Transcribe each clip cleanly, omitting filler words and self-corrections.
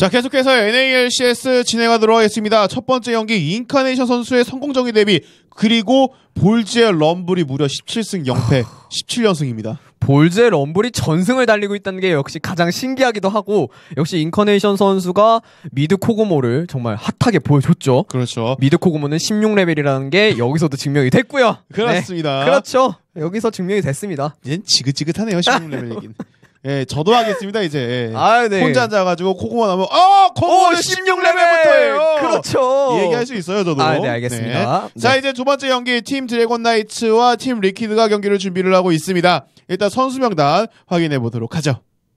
자, 계속해서 NALCS 진행하도록 하겠습니다. 첫 번째 경기 인카네이션 선수의 성공적인 데뷔, 그리고 볼즈의 럼블이 무려 17승 0패 17연승입니다. 볼즈의 럼블이 전승을 달리고 있다는 게 역시 가장 신기하기도 하고, 역시 인카네이션 선수가 미드 코고모를 정말 핫하게 보여줬죠. 그렇죠. 미드 코고모는 16레벨이라는 게 여기서도 증명이 됐고요. 그렇습니다. 네, 그렇죠. 여기서 증명이 됐습니다. 이젠 지긋지긋하네요, 16레벨이긴. 예, 저도 하겠습니다, 이제. 네. 혼자 앉아가지고 코고모 나면, 코고모 16레벨부터예요! 그렇죠. 얘기할 수 있어요, 저도. 네, 알겠습니다. 네. 자, 이제 두 번째 경기, 팀 드래곤 나이츠와 팀 리퀴드가 경기를 준비를 하고 있습니다. 일단 선수 명단 확인해 보도록 하죠.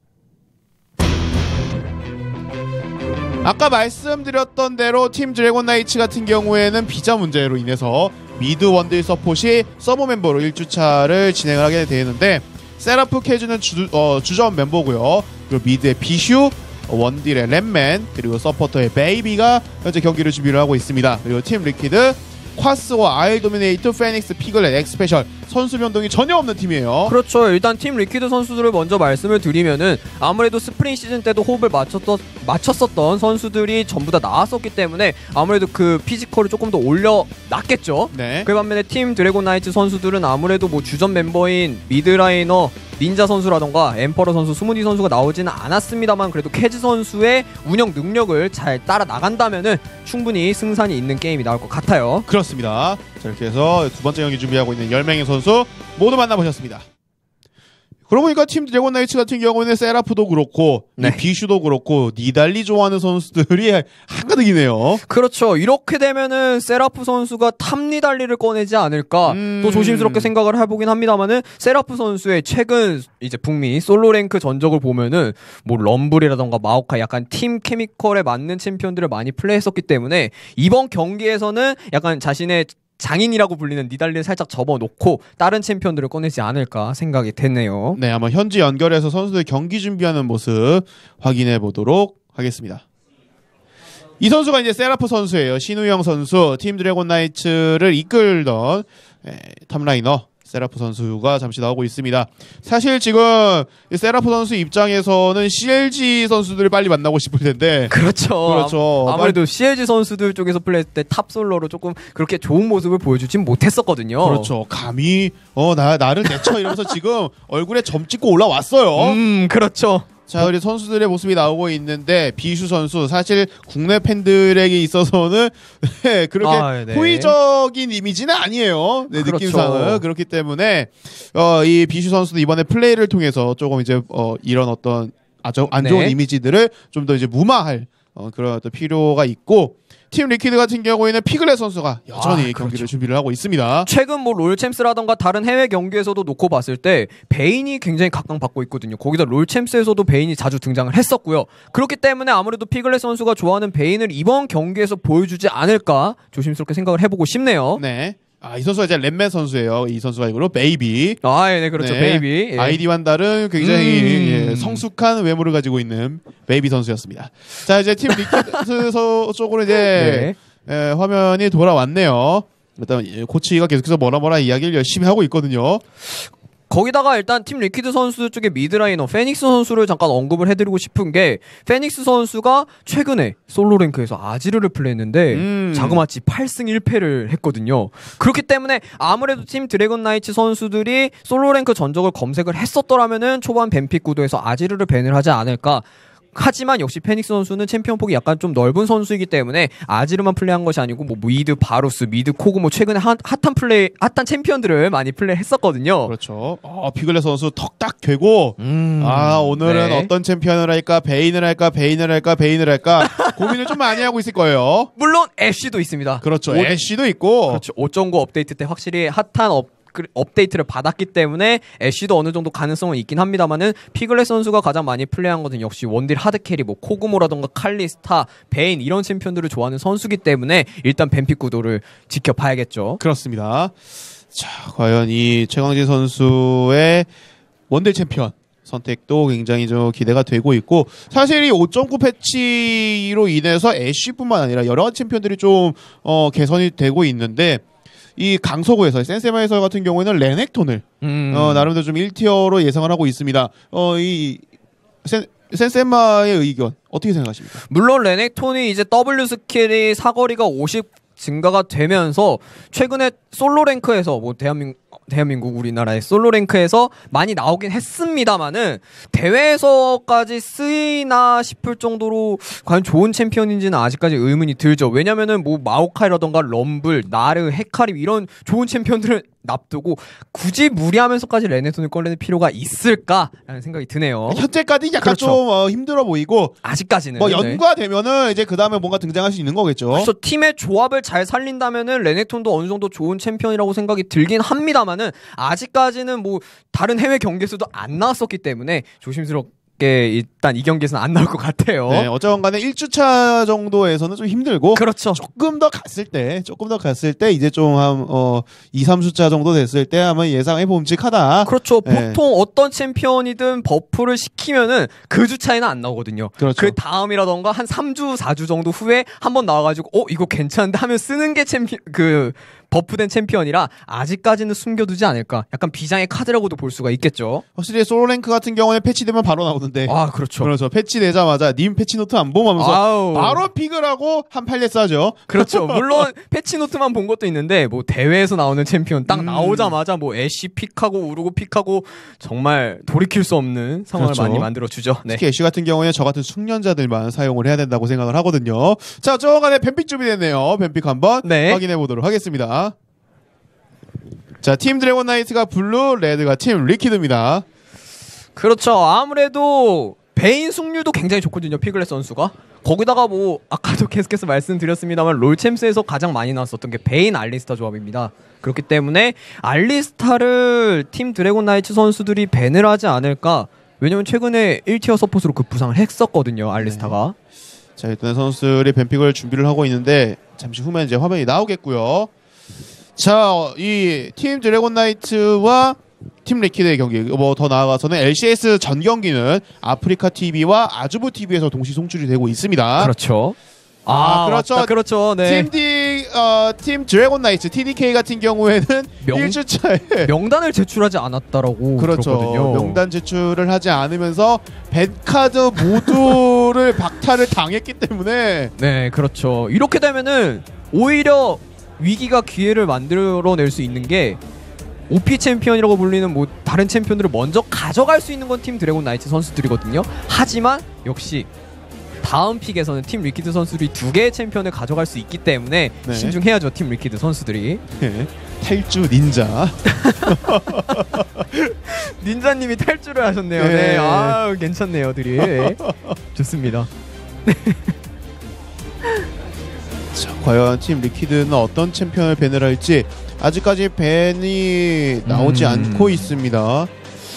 아까 말씀드렸던 대로 팀 드래곤 나이츠 같은 경우에는 비자 문제로 인해서 미드 원딜 서폿이 서브 멤버로 1주차를 진행을 하게 되는데, 세라프 캐즈는 주전 멤버고요. 그리고 미드의 비슈, 원딜의 랩맨, 그리고 서포터의 베이비가 현재 경기를 준비를 하고 있습니다. 그리고 팀 리퀴드, 쿼스와 아일 도미네이터, 페닉스, 피글렛, 엑스페셜 선수 변동이 전혀 없는 팀이에요. 그렇죠. 일단 팀 리퀴드 선수들을 먼저 말씀을 드리면은, 아무래도 스프링 시즌 때도 호흡을 맞췄었던 선수들이 전부 다 나왔었기 때문에 아무래도 그 피지컬을 조금 더 올려놨겠죠. 네. 그 반면에 팀 드래곤 나이츠 선수들은 아무래도 뭐 주전 멤버인 미드라이너 닌자 선수라던가 엠퍼러 선수, 스무디 선수가 나오지는 않았습니다만, 그래도 캐즈 선수의 운영 능력을 잘 따라 나간다면은 충분히 승산이 있는 게임이 나올 것 같아요. 그렇습니다. 자, 이렇게 해서 두 번째 경기 준비하고 있는 10명의 선수 모두 만나보셨습니다. 그러고 보니까 팀 드래곤 나이츠 같은 경우에는 세라프도 그렇고, 네. 이 비슈도 그렇고, 니달리 좋아하는 선수들이 한가득이네요. 그렇죠. 이렇게 되면은 세라프 선수가 탑니달리를 꺼내지 않을까 또 조심스럽게 생각을 해보긴 합니다만은, 세라프 선수의 최근 이제 북미 솔로 랭크 전적을 보면은 뭐 럼블이라던가 마오카이, 약간 팀 케미컬에 맞는 챔피언들을 많이 플레이했었기 때문에 이번 경기에서는 약간 자신의 장인이라고 불리는 니달리를 살짝 접어놓고 다른 챔피언들을 꺼내지 않을까 생각이 됐네요. 네, 한번 현지 연결해서 선수들 경기 준비하는 모습 확인해 보도록 하겠습니다. 이 선수가 이제 세라프 선수예요. 신우영 선수, 팀 드래곤 나이츠를 이끌던 탑라이너 세라프 선수가 잠시 나오고 있습니다. 사실 지금 세라프 선수 입장에서는 CLG 선수들을 빨리 만나고 싶을 텐데. 그렇죠. 아무래도 CLG 선수들 쪽에서 플레이했을 때 탑 솔로로 조금 그렇게 좋은 모습을 보여주진 못했었거든요. 그렇죠. 감히 나를 내쳐 이러면서 지금 얼굴에 점 찍고 올라왔어요. 그렇죠. 자, 우리 선수들의 모습이 나오고 있는데, 비슈 선수 사실 국내 팬들에게 있어서는 그렇게 호의적인 이미지는 아니에요. 네, 그렇죠. 느낌상은. 그렇기 때문에 이 비슈 선수도 이번에 플레이를 통해서 조금 이제 이런 어떤 아주 안 좋은 이미지들을 좀 더 이제 무마할 그런 어떤 필요가 있고, 팀 리퀴드 같은 경우에는 피글렛 선수가 여전히 경기를 준비를 하고 있습니다. 최근 뭐 롤챔스라던가 다른 해외 경기에서도 놓고 봤을 때 베인이 굉장히 각광받고 있거든요. 거기다 롤챔스에서도 베인이 자주 등장을 했었고요. 그렇기 때문에 아무래도 피글렛 선수가 좋아하는 베인을 이번 경기에서 보여주지 않을까 조심스럽게 생각을 해보고 싶네요. 네. 이 선수가 이제 랩맨 선수예요. 이 선수가 이거로 베이비. 네, 그렇죠. 네. 베이비. 예. 아이디와는 다른 굉장히 성숙한 외모를 가지고 있는 베이비 선수였습니다. 자, 이제 팀 리퀴드 쪽으로 이제 화면이 돌아왔네요. 일단 코치가 계속해서 뭐라 이야기를 열심히 하고 있거든요. 거기다가 일단 팀 리퀴드 선수 쪽의 미드라이너 페닉스 선수를 잠깐 언급을 해드리고 싶은 게, 페닉스 선수가 최근에 솔로 랭크에서 아지르를 플레이했는데 자그마치 8승 1패를 했거든요. 그렇기 때문에 아무래도 팀 드래곤 나이츠 선수들이 솔로 랭크 전적을 검색을 했었더라면은 초반 뱀픽 구도에서 아지르를 밴을 하지 않을까. 하지만 역시 페닉스 선수는 챔피언 폭이 약간 좀 넓은 선수이기 때문에 아지르만 플레이한 것이 아니고 뭐 미드 바루스, 미드 코그모, 최근에 핫한 챔피언들을 많이 플레이했었거든요. 그렇죠. 피글렛 선수 턱딱 되고 오늘은 어떤 챔피언을 할까, 베인을 할까 고민을 좀 많이 하고 있을 거예요. 물론 애쉬도 있습니다. 그렇죠. 애쉬도 있고. 그렇죠. 5.9 업데이트 때 확실히 핫한 업데이트를 받았기 때문에 애쉬도 어느 정도 가능성은 있긴 합니다만은, 피글렛 선수가 가장 많이 플레이한 것은 역시 원딜 하드캐리, 뭐 코그모라던가 칼리스타, 베인 이런 챔피언들을 좋아하는 선수기 때문에 일단 뱀픽 구도를 지켜봐야겠죠. 그렇습니다. 자, 과연 이 최광진 선수의 원딜 챔피언 선택도 굉장히 좀 기대가 되고 있고, 사실 이 5.9 패치로 인해서 애쉬뿐만 아니라 여러 가지 챔피언들이 좀 개선이 되고 있는데, 이 강서구에서 센세마에서 같은 경우에는 레넥톤을 나름대로 좀 1티어로 예상을 하고 있습니다. 이 센세마의 의견 어떻게 생각하십니까? 물론 레넥톤이 이제 W 스킬이 사거리가 50 증가가 되면서 최근에 솔로 랭크에서 뭐 대한민국 우리나라의 솔로 랭크에서 많이 나오긴 했습니다만은 대회에서까지 쓰이나 싶을 정도로 과연 좋은 챔피언인지는 아직까지 의문이 들죠. 왜냐면은 뭐 마오카이라던가 럼블, 나르, 헤카림 이런 좋은 챔피언들을 납두고 굳이 무리하면서까지 레넥톤을 꺼내는 필요가 있을까라는 생각이 드네요. 현재까지 약간 그렇죠. 좀 힘들어 보이고 아직까지는 뭐 연과되면은 이제 그 다음에 뭔가 등장할 수 있는 거겠죠. 그래서 팀의 조합을 잘 살린다면은 레넥톤도 어느 정도 좋은 챔피언이라고 생각이 들긴 합니다만은 아직까지는 뭐 다른 해외 경기에서도 안 나왔었기 때문에 조심스럽게 일단 이 경기에서는 안 나올 것 같아요. 네, 어쨌건 간에 1주차 정도에서는 좀 힘들고 그렇죠. 조금 더 갔을 때 이제 좀 한 2, 3주차 정도 됐을 때 아마 예상해 봄직하다. 그렇죠. 네. 보통 어떤 챔피언이든 버프를 시키면은 그 주 차이는 안 나오거든요. 그렇죠. 그 다음이라던가 한 3주, 4주 정도 후에 한번 나와가지고 이거 괜찮은데 하면 쓰는 게 버프된 챔피언이라 아직까지는 숨겨두지 않을까. 약간 비장의 카드라고도 볼 수가 있겠죠. 확실히 솔로 랭크 같은 경우는 패치되면 바로 나오는데. 아, 그렇죠. 그렇죠. 패치되자마자 님 패치노트 안 봄 하면서 아우. 바로 픽을 하고 한 판례 싸죠. 그렇죠. 물론 패치노트만 본 것도 있는데 뭐 대회에서 나오는 챔피언 딱 나오자마자 뭐 애쉬 픽하고 우르고 픽하고 정말 돌이킬 수 없는 상황을 그렇죠. 많이 만들어주죠. 네. 특히 애쉬 같은 경우에는 저 같은 숙련자들만 사용을 해야 된다고 생각을 하거든요. 자, 저간에 뱀픽 준비됐네요. 뱀픽 한번 네. 확인해 보도록 하겠습니다. 자, 팀 드래곤 나이트가 블루, 레드가 팀 리퀴드입니다. 그렇죠. 아무래도 베인 승률도 굉장히 좋거든요. 피글렛 선수가. 거기다가 뭐 아까도 계속해서 말씀드렸습니다만 롤챔스에서 가장 많이 나왔었던 게 베인 알리스타 조합입니다. 그렇기 때문에 알리스타를 팀 드래곤 나이트 선수들이 밴을 하지 않을까. 왜냐면 최근에 1티어 서폿으로 급부상을 했었거든요. 알리스타가. 네. 자, 일단 선수들이 뱀픽을 준비를 하고 있는데 잠시 후면 이제 화면이 나오겠고요. 자, 이 팀 드래곤 나이트와 팀 리퀴드의 경기, 뭐 더 나아가서는 LCS 전 경기는 아프리카 TV와 아주부 TV에서 동시 송출이 되고 있습니다. 그렇죠. 그렇죠. 맞다, 그렇죠. 네. 팀 드래곤 나이츠 TDK 같은 경우에는 1주차에 명단을 제출하지 않았다라고 그렇죠. 들었거든요. 명단 제출을 하지 않으면서 밴카드 모두를 박탈을 당했기 때문에 네, 그렇죠. 이렇게 되면은 오히려 위기가 기회를 만들어낼 수 있는 게 OP 챔피언이라고 불리는 뭐 다른 챔피언들을 먼저 가져갈 수 있는 건 팀 드래곤 나이트 선수들이거든요. 하지만 역시 다음 픽에서는 팀 리퀴드 선수들이 2개의 챔피언을 가져갈 수 있기 때문에 네. 신중해야죠. 팀 리퀴드 선수들이. 네. 탈주 닌자. 닌자님이 탈주를 하셨네요. 네. 네. 아, 괜찮네요, 들이. 네. 좋습니다. 자, 과연 팀 리퀴드는 어떤 챔피언을 밴을 할지 아직까지 밴이 나오지 않고 있습니다.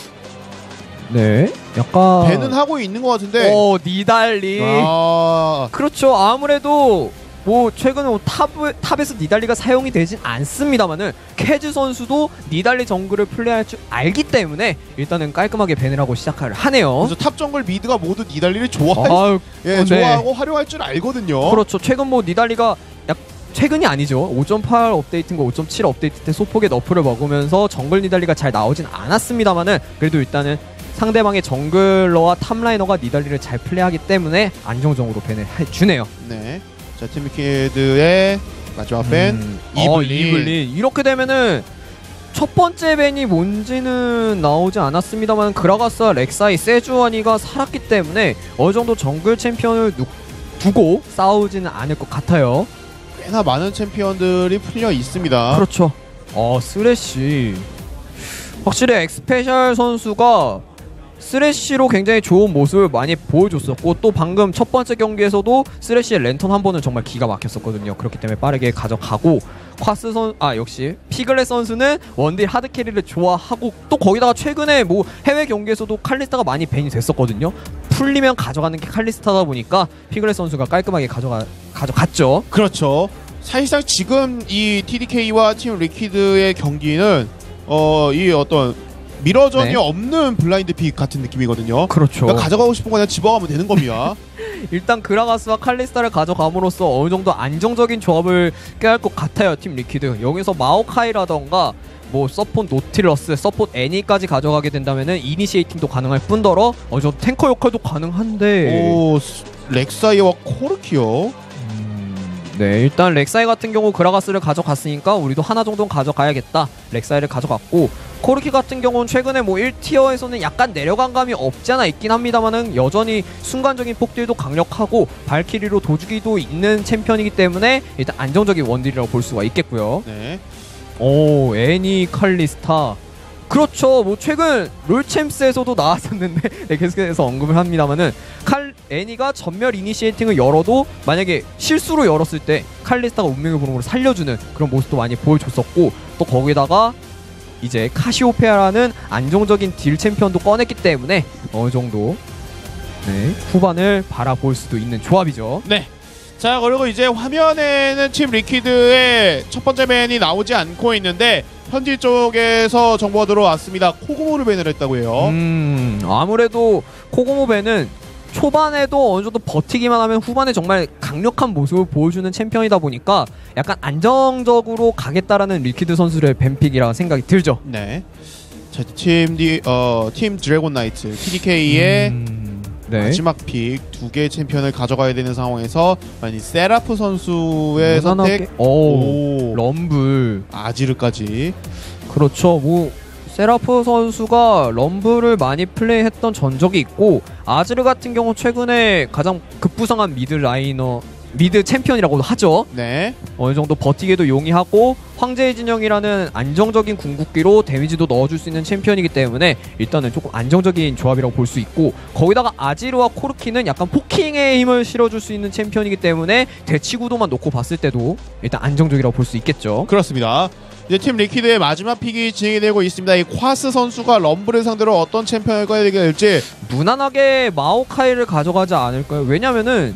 네. 약간 밴은 하고 있는 것 같은데. 니달리. 아, 그렇죠. 아무래도 뭐 최근에 뭐 탑에서 니달리가 사용이 되진 않습니다만은 캐즈 선수도 니달리 정글을 플레이할 줄 알기 때문에 일단은 깔끔하게 밴을 하고 시작을 하네요. 그래서 탑 정글 미드가 모두 니달리를 좋아하고 활용할 줄 알거든요. 그렇죠. 최근 뭐 니달리가 최근이 아니죠. 5.8 업데이트인가 5.7 업데이트 때 소폭의 너프를 먹으면서 정글 니달리가 잘 나오진 않았습니다만은 그래도 일단은 상대방의 정글러와 탑라이너가 니달리를 잘 플레이하기 때문에 안정적으로 밴을 해주네요. 네. 자, 팀 리퀴드의 마지막 밴 이블린. 이렇게 되면은 첫 번째 밴이 뭔지는 나오지 않았습니다만 그라가스와 렉사이, 세주아니가 살았기 때문에 어느 정도 정글 챔피언을 두고 싸우지는 않을 것 같아요. 꽤나 많은 챔피언들이 풀려 있습니다. 그렇죠. 쓰레쉬. 확실히 엑스페셜 선수가 쓰레쉬로 굉장히 좋은 모습을 많이 보여줬었고 또 방금 첫 번째 경기에서도 쓰레쉬의 랜턴 한 번은 정말 기가 막혔었거든요. 그렇기 때문에 빠르게 가져가고 역시 피글렛 선수는 원딜 하드캐리를 좋아하고 또 거기다가 최근에 뭐 해외 경기에서도 칼리스타가 많이 밴이 됐었거든요. 풀리면 가져가는 게 칼리스타다 보니까 피글렛 선수가 깔끔하게 가져갔죠. 그렇죠. 사실상 지금 이 TDK와 팀 리퀴드의 경기는 이 어떤 미러전이 없는 블라인드 픽 같은 느낌이거든요. 그렇죠. 그러니까 가져가고 싶은 거 그냥 집어가면 되는 겁니다. 일단 그라가스와 칼리스타를 가져감으로써 어느 정도 안정적인 조합을 꾀할 것 같아요. 팀 리퀴드. 여기서 마오카이라던가 뭐 서폿 노틸러스, 서폿 애니까지 가져가게 된다면은 이니시에이팅도 가능할 뿐더러 어느 정도 탱커 역할도 가능한데. 오, 렉사이와 코르키요. 네, 일단 렉사이 같은 경우 그라가스를 가져갔으니까 우리도 하나 정도는 가져가야겠다. 렉사이를 가져갔고, 코르키 같은 경우는 최근에 뭐 1티어에서는 약간 내려간 감이 없지 않아 있긴 합니다만은 여전히 순간적인 폭딜도 강력하고 발키리로 도주기도 있는 챔피언이기 때문에 일단 안정적인 원딜이라고 볼 수가 있겠고요. 네. 오, 애니 칼리스타. 그렇죠. 뭐 최근 롤챔스에서도 나왔었는데 네, 계속해서 언급을 합니다만은 애니가 전멸 이니시에이팅을 열어도 만약에 실수로 열었을 때 칼리스타가 운명의 부름으로 살려주는 그런 모습도 많이 보여줬었고, 또 거기다가 이제 카시오페아라는 안정적인 딜 챔피언도 꺼냈기 때문에 어느 정도 네, 후반을 바라볼 수도 있는 조합이죠. 네. 자, 그리고 이제 화면에는 팀 리퀴드의 첫 번째 밴이 나오지 않고 있는데 현지 쪽에서 정보가 들어왔습니다. 코고모를 밴을 했다고 해요. 아무래도 코고모 밴은 초반에도 어느 정도 버티기만 하면 후반에 정말 강력한 모습을 보여주는 챔피언이다 보니까 약간 안정적으로 가겠다라는 리퀴드 선수의 밴픽이라 생각이 들죠. 네. 자, 팀 드래곤 나이트 TDK의 네. 마지막 픽 두 개의 챔피언을 가져가야 되는 상황에서 만약 세라프 선수의 선택, 오, 럼블, 아지르까지. 그렇죠. 뭐 세라프 선수가 럼블을 많이 플레이했던 전적이 있고, 아지르 같은 경우 최근에 가장 급부상한 미드 챔피언이라고도 하죠. 네. 어느 정도 버티기도 용이하고 황제의 진영이라는 안정적인 궁극기로 데미지도 넣어줄 수 있는 챔피언이기 때문에 일단은 조금 안정적인 조합이라고 볼 수 있고, 거기다가 아지르와 코르키는 약간 포킹의 힘을 실어줄 수 있는 챔피언이기 때문에 대치 구도만 놓고 봤을 때도 일단 안정적이라고 볼 수 있겠죠. 그렇습니다. 이제 팀 리퀴드의 마지막 픽이 진행이 되고 있습니다. 이 콰스 선수가 럼블을 상대로 어떤 챔피언을 꺼내게 될지. 무난하게 마오카이를 가져가지 않을까요? 왜냐면은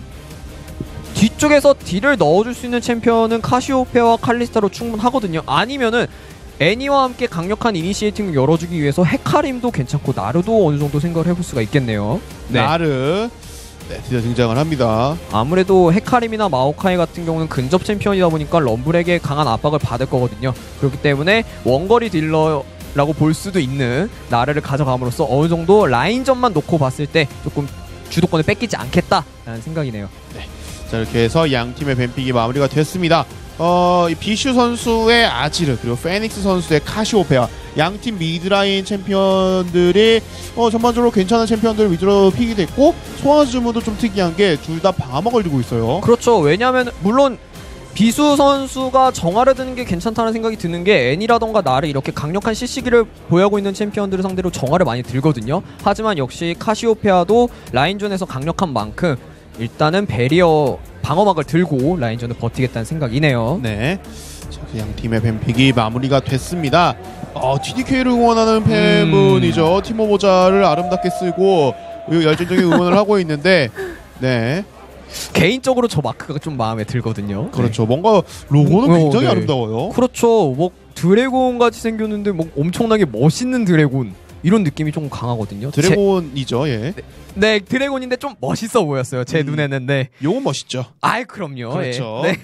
뒤쪽에서 딜을 넣어줄 수 있는 챔피언은 카시오페아와 칼리스타로 충분하거든요. 아니면은 애니와 함께 강력한 이니시에이팅을 열어주기 위해서 헤카림도 괜찮고 나르도 어느 정도 생각을 해볼 수가 있겠네요. 네. 나르. 네, 드디어 등장을 합니다. 아무래도 헤카림이나 마오카이 같은 경우는 근접 챔피언이다 보니까 럼블에게 강한 압박을 받을 거거든요. 그렇기 때문에 원거리 딜러라고 볼 수도 있는 나르를 가져감으로써 어느 정도 라인전만 놓고 봤을 때 조금 주도권을 뺏기지 않겠다라는 생각이네요. 네. 자, 이렇게 해서 양 팀의 밴픽이 마무리가 됐습니다. 이 비슈 선수의 아지르 그리고 페닉스 선수의 카시오페아, 양팀 미드라인 챔피언들이 전반적으로 괜찮은 챔피언들 위주로 픽이 됐고, 소환수 주문도 좀 특이한 게 둘 다 방어막을 들고 있어요. 그렇죠. 왜냐하면 물론 비수 선수가 정화를 드는 게 괜찮다는 생각이 드는 게 애니라던가 나를 이렇게 강력한 CC기를 보유하고 있는 챔피언들을 상대로 정화를 많이 들거든요. 하지만 역시 카시오페아도 라인전에서 강력한 만큼 일단은 배리어 방어막을 들고 라인전을 버티겠다는 생각이네요. 네. 자, 양 팀의 밴픽이 마무리가 됐습니다. TDK를 응원하는 팬분이죠. 티모 모자를 아름답게 쓰고 열정적인 응원을 하고 있는데, 네. 개인적으로 저 마크가 좀 마음에 들거든요. 그렇죠. 네. 뭔가 로고는 굉장히 네. 아름다워요. 그렇죠. 뭐 드래곤 같이 생겼는데 뭐 엄청나게 멋있는 드래곤 이런 느낌이 좀 강하거든요. 드래곤이죠. 예. 네, 드래곤인데 좀 멋있어 보였어요. 제 눈에는. 네. 요건 멋있죠. 아이, 그럼요. 그렇죠. 예. 네.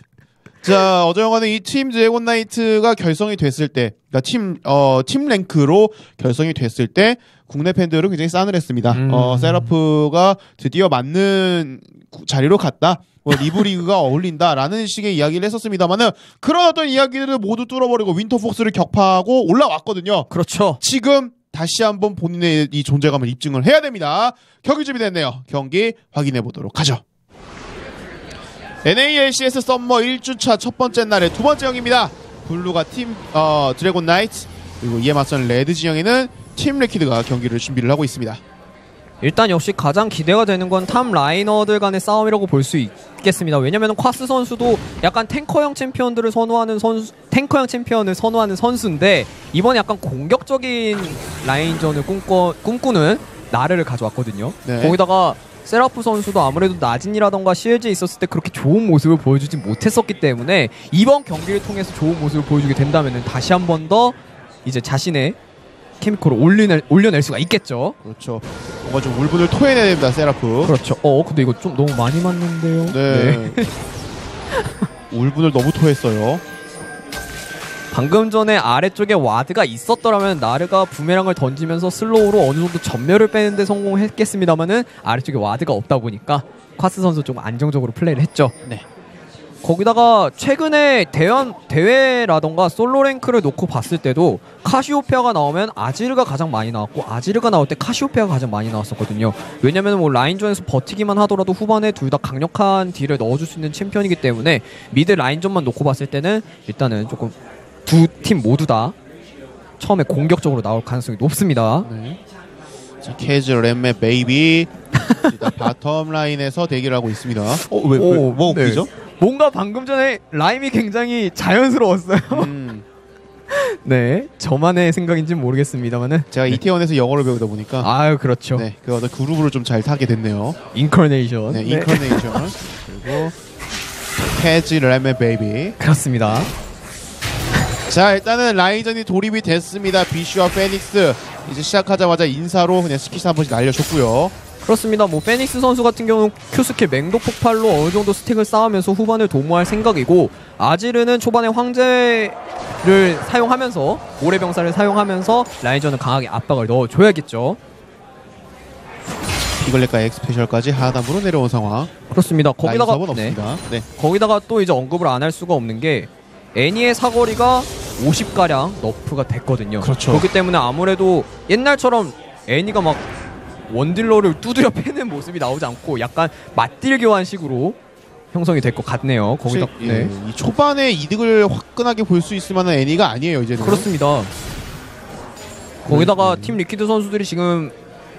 자, 어제영화는 이 팀 드래곤 나이트가 결성이 됐을 때, 그러니까 팀 랭크로 결성이 됐을 때 국내 팬들은 굉장히 싸늘했습니다. 세라프가 드디어 맞는 자리로 갔다. 리브리그가 어울린다라는 식의 이야기를 했었습니다만은, 그런 어떤 이야기들을 모두 뚫어버리고 윈터폭스를 격파하고 올라왔거든요. 그렇죠. 지금 다시 한번 본인의 이 존재감을 입증을 해야 됩니다. 경기 준비됐네요. 경기 확인해 보도록 하죠. NALCS 썸머 1주차 첫 번째 날의 두 번째 경기입니다. 블루가 팀 드래곤 나이트, 그리고 이에 맞선 레드 진영에는 팀 리퀴드가 경기를 준비를 하고 있습니다. 일단 역시 가장 기대가 되는 건 탑 라이너들 간의 싸움이라고 볼 수 있겠습니다. 왜냐면 콰스 선수도 약간 탱커형 챔피언을 선호하는 선수인데 이번에 약간 공격적인 라인전을 꿈꾸는 나르를 가져왔거든요. 네. 거기다가 세라프 선수도 아무래도 나진이라던가 CLG에 있었을 때 그렇게 좋은 모습을 보여주지 못했었기 때문에 이번 경기를 통해서 좋은 모습을 보여주게 된다면 다시 한 번 더 이제 자신의 케미컬을 올려낼 수가 있겠죠. 그렇죠. 뭔가 좀 울분을 토해내야 됩니다, 세라프. 그렇죠. 근데 이거 좀 너무 많이 맞는데요. 네. 울분을 너무 토했어요. 방금 전에 아래쪽에 와드가 있었더라면 나르가 부메랑을 던지면서 슬로우로 어느 정도 전멸을 빼는데 성공했겠습니다만은 아래쪽에 와드가 없다 보니까 콰스 선수 좀 안정적으로 플레이를 했죠. 네. 거기다가 최근에 대회라던가 솔로 랭크를 놓고 봤을 때도 카시오페아가 나오면 아지르가 가장 많이 나왔고 아지르가 나올 때 카시오페아가 가장 많이 나왔었거든요. 왜냐면 뭐 라인전에서 버티기만 하더라도 후반에 둘 다 강력한 딜을 넣어줄 수 있는 챔피언이기 때문에 미드 라인전만 놓고 봤을 때는 일단은 조금 두 팀 모두 다 처음에 공격적으로 나올 가능성이 높습니다. 네. 자, 캐즈, 램메, 베이비 일단 바텀 라인에서 대기를 하고 있습니다. 뭐 네. 웃기죠? 뭔가 방금 전에 라임이 굉장히 자연스러웠어요. 네, 저만의 생각인지는 모르겠습니다만은 제가 이태원에서 영어를 배우다 보니까 아유 그렇죠. 네, 그 어떤 그룹으로 좀 잘 타게 됐네요. 인커네이션. 네, 인커네이션 그리고 캐즈, 램메, 베이비. 그렇습니다. 자, 일단은 라인전이 돌입이 됐습니다. 비쉬와 페닉스 이제 시작하자마자 인사로 그냥 스킬 한 번씩 날려줬고요. 그렇습니다. 뭐 페닉스 선수 같은 경우는 Q스킬 맹독 폭발로 어느 정도 스택을 쌓으면서 후반을 도모할 생각이고 아지르는 초반에 황제를 사용하면서 모래병사를 사용하면서 라인전을 강하게 압박을 넣어줘야겠죠. 피글렛과 엑스페셜까지 하단부로 내려온 상황. 그렇습니다. 거기다가 라인섭은 없습니다. 네. 거기다가 또 이제 언급을 안 할 수가 없는 게 애니의 사거리가 50가량 너프가 됐거든요. 그렇죠. 그렇기 때문에 아무래도 옛날처럼 애니가 막 원딜러를 두드려 패는 모습이 나오지 않고 약간 맞딜 교환식으로 형성이 될 것 같네요. 거기다 네. 이 초반에 이득을 화끈하게 볼 수 있을 만한 애니가 아니에요, 이제는. 그렇습니다. 거기다가 팀 리퀴드 선수들이 지금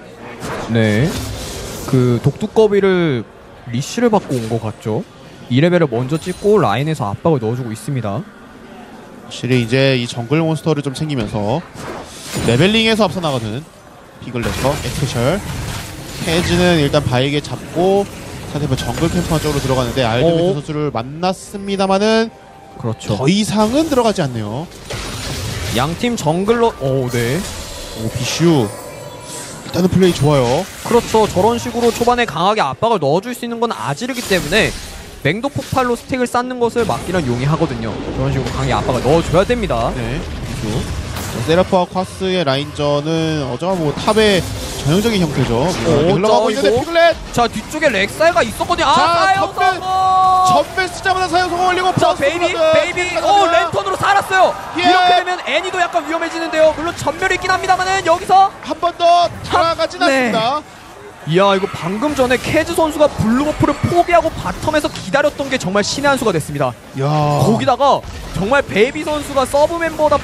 그 독두꺼비를 리쉬를 받고 온 것 같죠. 2레벨을 먼저 찍고 라인에서 압박을 넣어주고 있습니다. 확실히 이제 이 정글 몬스터를 좀 챙기면서 레벨링에서 앞서 나가는 피글렛과 엑스페셜. 캐즈는 일단 바에게 잡고 상대편 정글 캠프 쪽으로 들어가는데 알드메트 선수를 만났습니다만은 그렇죠. 더 이상은 들어가지 않네요. 양팀 정글러 비슈 일단은 플레이 좋아요. 그렇죠. 저런 식으로 초반에 강하게 압박을 넣어줄 수 있는 건 아지르기 때문에 맹독 폭발로 스택을 쌓는 것을 막기는 용이하거든요. 저런 식으로 강하게 압박을 넣어줘야 됩니다. 네, 비슈. 세라프와 콰스의 라인전은 어쩌면 뭐 탑의 전형적인 형태죠. 흘러가고 있는데 피글렛. 자, 뒤쪽에 렉사이가 있었거든요. 자, 사용 성공. 전멸 쓰자마자 사용 성공 올리고 자, 베이비 랜턴으로 살았어요. 예. 이렇게 되면 애니도 약간 위험해지는데요. 물론 전멸이 있긴 합니다만은 여기서 한 번 더 돌아가진 않습니다. 이야, 이거 방금 전에 캐즈 선수가 블루버프를 포기하고 바텀에서 기다렸던 게 정말 신의 한 수가 됐습니다. 야. 거기다가 정말 베이비 선수가 서브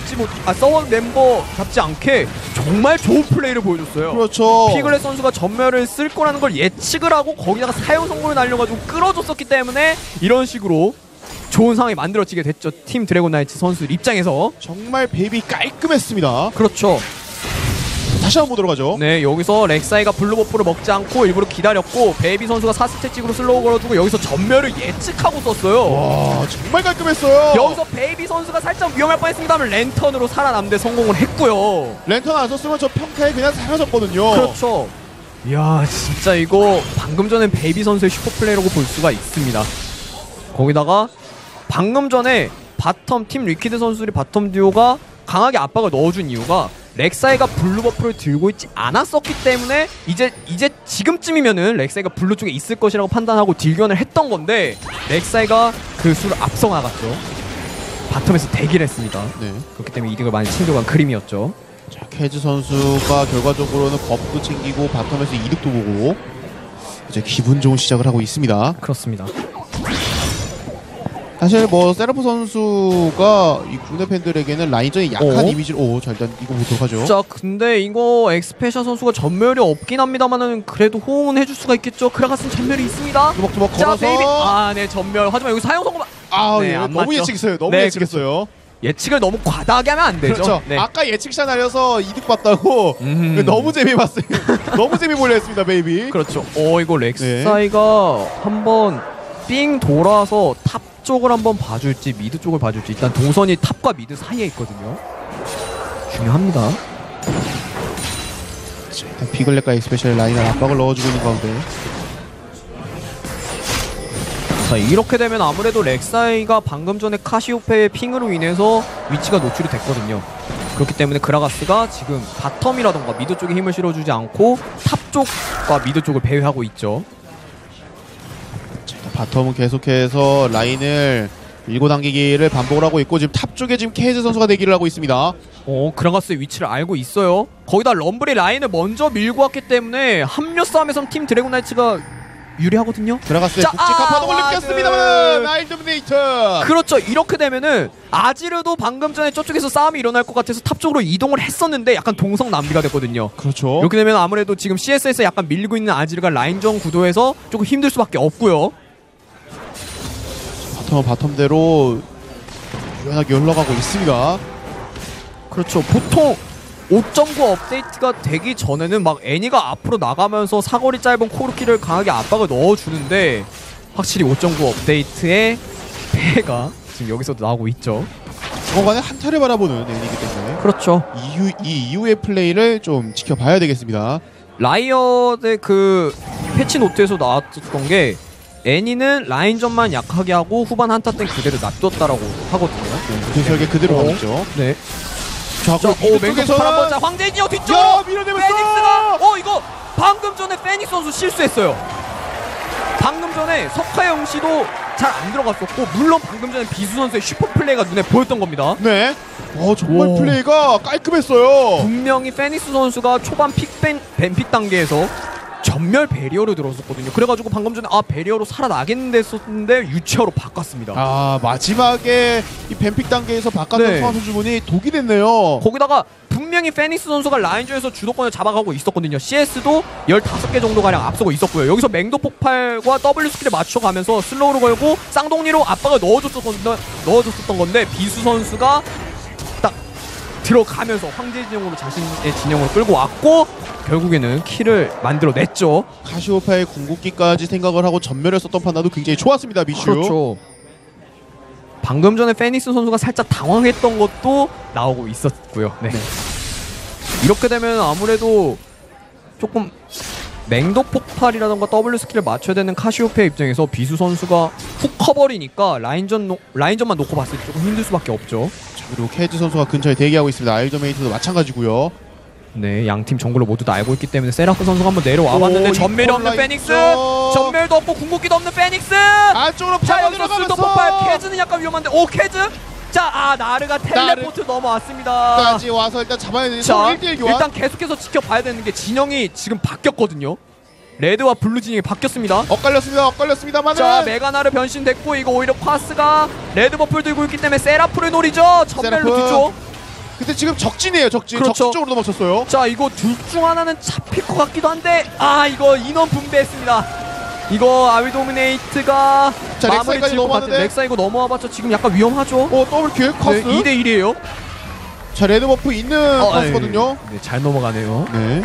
멤버답지 않게 정말 좋은 플레이를 보여줬어요. 그렇죠. 피글렛 선수가 전멸을 쓸 거라는 걸 예측을 하고 거기다가 사용 성공을 날려가지고 끌어줬었기 때문에 이런 식으로 좋은 상황이 만들어지게 됐죠. 팀 드래곤 나이츠 선수들 입장에서. 정말 베이비 깔끔했습니다. 그렇죠. 다시 한번 보도록 하죠. 네, 여기서 렉사이가 블루버프를 먹지 않고 일부러 기다렸고 베이비 선수가 4스택 찍으로 슬로우 걸어두고 여기서 전멸을 예측하고 썼어요. 와, 정말 깔끔했어요. 여기서 베이비 선수가 살짝 위험할 뻔했습니다만 랜턴으로 살아남는데 성공을 했고요. 랜턴 안 썼으면 저 평타에 그냥 사라졌거든요. 그렇죠. 이야, 진짜 이거 방금 전엔 베이비 선수의 슈퍼플레이라고 볼 수가 있습니다. 거기다가 방금 전에 바텀 팀 리퀴드 선수들이 바텀 듀오가 강하게 압박을 넣어준 이유가 렉사이가 블루버프를 들고 있지 않았었기 때문에 이제 지금쯤이면은 렉사이가 블루 쪽에 있을 것이라고 판단하고 딜견을 했던 건데 렉사이가 그 수를 앞서 나갔죠. 바텀에서 대기를 했습니다. 네. 그렇기 때문에 이득을 많이 챙겨간 그림이었죠. 자, 캐즈 선수가 결과적으로는 겁도 챙기고 바텀에서 이득도 보고 이제 기분 좋은 시작을 하고 있습니다. 그렇습니다. 사실 뭐 세라프 선수가 이 국내 팬들에게는 라인전이 약한 이미지를 자, 일단 이거 보도록 하죠. 자, 근데 이거 엑스페셜 선수가 전멸이 없긴 합니다만은 그래도 호응은 해줄 수가 있겠죠. 크라가스는 전멸이 있습니다. 두벅두벅 자, 걸어서 베이비. 네, 전멸. 하지만 여기 사용 성공. 네, 안 너무 맞죠. 예측했어요. 너무 네, 예측했어요. 예측을 너무 과다하게 하면 안 되죠. 그렇죠. 네. 아까 예측샷 날려서 이득 봤다고 너무 재미봤어요. 너무 재미보려 했습니다, 베이비. 그렇죠. 이거 렉사이가 한번 삥 돌아서 탑 쪽을 한번 봐줄지 미드 쪽을 봐줄지 일단 동선이 탑과 미드 사이에 있거든요. 중요합니다. 자, 일단 비글렛과 엑스페셜 라인을 압박을 넣어주고 있는 가운데 자, 이렇게 되면 아무래도 렉사이가 방금 전에 카시오페의 핑으로 인해서 위치가 노출이 됐거든요. 그렇기 때문에 그라가스가 지금 바텀이라던가 미드 쪽에 힘을 실어주지 않고 탑 쪽과 미드 쪽을 배회하고 있죠. 자, 바텀은 계속해서 라인을 밀고 당기기를 반복을 하고 있고 지금 탑 쪽에 지금 케이즈 선수가 대기를 하고 있습니다. 그라가스의 위치를 알고 있어요. 거기다 럼블이 라인을 먼저 밀고 왔기 때문에 합류 싸움에선 팀 드래곤 나이츠가 유리하거든요. 그라가스의 자, 굵직한 파동을 느꼈습니다만 아일도미네이터. 그렇죠. 이렇게 되면은 아지르도 방금 전에 저쪽에서 싸움이 일어날 것 같아서 탑 쪽으로 이동을 했었는데 약간 동성 낭비가 됐거든요. 그렇죠. 이렇게 되면 아무래도 지금 CS에서 약간 밀리고 있는 아지르가 라인전 구도에서 조금 힘들 수밖에 없고요. 바텀은 바텀대로 유연하게 흘러가고 있습니다. 그렇죠. 보통 5.9 업데이트가 되기 전에는 막 애니가 앞으로 나가면서 사거리 짧은 코르키를 강하게 압박을 넣어주는데 확실히 5.9 업데이트의 폐해가 지금 여기서도 나오고 있죠. 중간에 한타를 바라보는 애니이기 때문에 그렇죠. 이 이후의 플레이를 좀 지켜봐야 되겠습니다. 라이엇의 그 패치 노트에서 나왔던 게 애니는 라인전만 약하게 하고 후반 한타 땐 그대로 놔뒀다라고 하거든요. 그래서 이게 그대로 가고 있죠. 네. 자, 맹독 한번 자, 황제인이요 뒤쪽으로. 야, 밀어내면서! 페닉스가 이거 방금 전에 페닉스 선수 실수했어요. 방금 전에 석하영 씨도 잘 안 들어갔었고 물론 방금 전에 비수 선수의 슈퍼 플레이가 눈에 보였던 겁니다. 네. 정말 오. 플레이가 깔끔했어요. 분명히 페닉스 선수가 초반 뱀픽 단계에서 전멸 배리어로 들어섰거든요. 그래가지고 방금 전에 배리어로 살아나겠는데 했었는데 유치어로 바꿨습니다. 마지막에 이 뱀픽 단계에서 바꿨던 네. 성환 선수분이 독이 됐네요. 거기다가 분명히 페닉스 선수가 라인전에서 주도권을 잡아가고 있었거든요. CS도 15개 정도가량 앞서고 있었고요. 여기서 맹도 폭발과 W 스킬을 맞춰가면서 슬로우를 걸고 쌍둥이로 압박을 넣어줬었던 건데 비수 선수가 딱 들어가면서 황제 진영으로 자신의 진영으로 끌고 왔고 결국에는 킬을 만들어냈죠. 카시오페아의 궁극기까지 생각을 하고 전멸을 썼던 판단도 굉장히 좋았습니다. 미슈. 그렇죠. 방금 전에 페닉스 선수가 살짝 당황했던 것도 나오고 있었고요. 네. 이렇게 되면 아무래도 조금 맹도 폭발이라던가 W 스킬을 맞춰야 되는 카시오페아 입장에서 비수 선수가 훅 커버리니까 라인전만 놓고 봤을 때 조금 힘들 수밖에 없죠. 그리고 케이즈 선수가 근처에 대기하고 있습니다. 아일도메이트도 마찬가지고요. 네, 양팀 정글로 모두 다 알고 있기 때문에 세라프 선수가 한번 내려와봤는데 전멸이 없는 페닉스! 전멸도 없고 궁극기도 없는 페닉스! 안쪽으로 자, 파고 여기서 술도 들어가면서 폭발! 캐즈는 약간 위험한데 캐즈! 자, 나르가 텔레포트 넘어왔습니다. 까지 와서 일단 잡아야 되는 자, 1대1 교환. 일단 계속해서 지켜봐야 되는 게 진영이 지금 바뀌었거든요. 레드와 블루 진영이 바뀌었습니다. 엇갈렸습니다만. 자, 메가나르 변신됐고 이거 오히려 콰스가 레드 버프를 들고 있기 때문에 세라프를 노리죠. 전멸로 뒤쪽. 근데 지금 적진이에요. 적진. 그렇죠. 적진 쪽으로 넘어졌어요. 자, 이거 둘 중 하나는 잡힐 것 같기도 한데 이거 인원 분배했습니다. 이거 아위도미네이트가 자, 마무리 렉사이까지 지을 것 같아요. 넘어왔는데. 렉사 이거 넘어와봤자 지금 약간 위험하죠. 더블킬 커스. 네, 2대1이에요. 자, 레드 버프 있는 커스거든요. 네, 잘 넘어가네요. 네.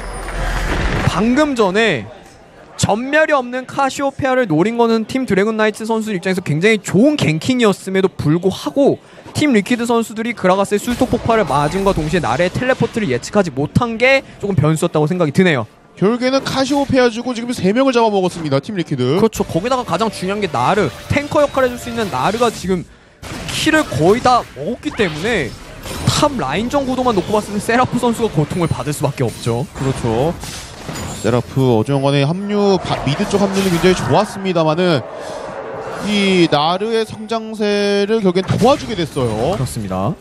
방금 전에 전멸이 없는 카시오페아를 노린 거는 팀 드래곤 나이츠 선수 입장에서 굉장히 좋은 갱킹이었음에도 불구하고 팀 리퀴드 선수들이 그라가스의 술통 폭발을 맞음과 동시에 나르의 텔레포트를 예측하지 못한 게 조금 변수였다고 생각이 드네요. 결국에는 카시오페아 주고 지금 3명을 잡아먹었습니다. 팀 리퀴드. 그렇죠. 거기다가 가장 중요한 게 나르, 탱커 역할을 해줄 수 있는 나르가 지금 킬을 거의 다 먹었기 때문에 탑 라인전 구도만 놓고 봤을 때 세라프 선수가 고통을 받을 수밖에 없죠. 그렇죠. 세라프 어중간의 미드 쪽 합류는 굉장히 좋았습니다만은 이 나르의 성장세를 결국엔 도와주게 됐어요. 그렇습니다.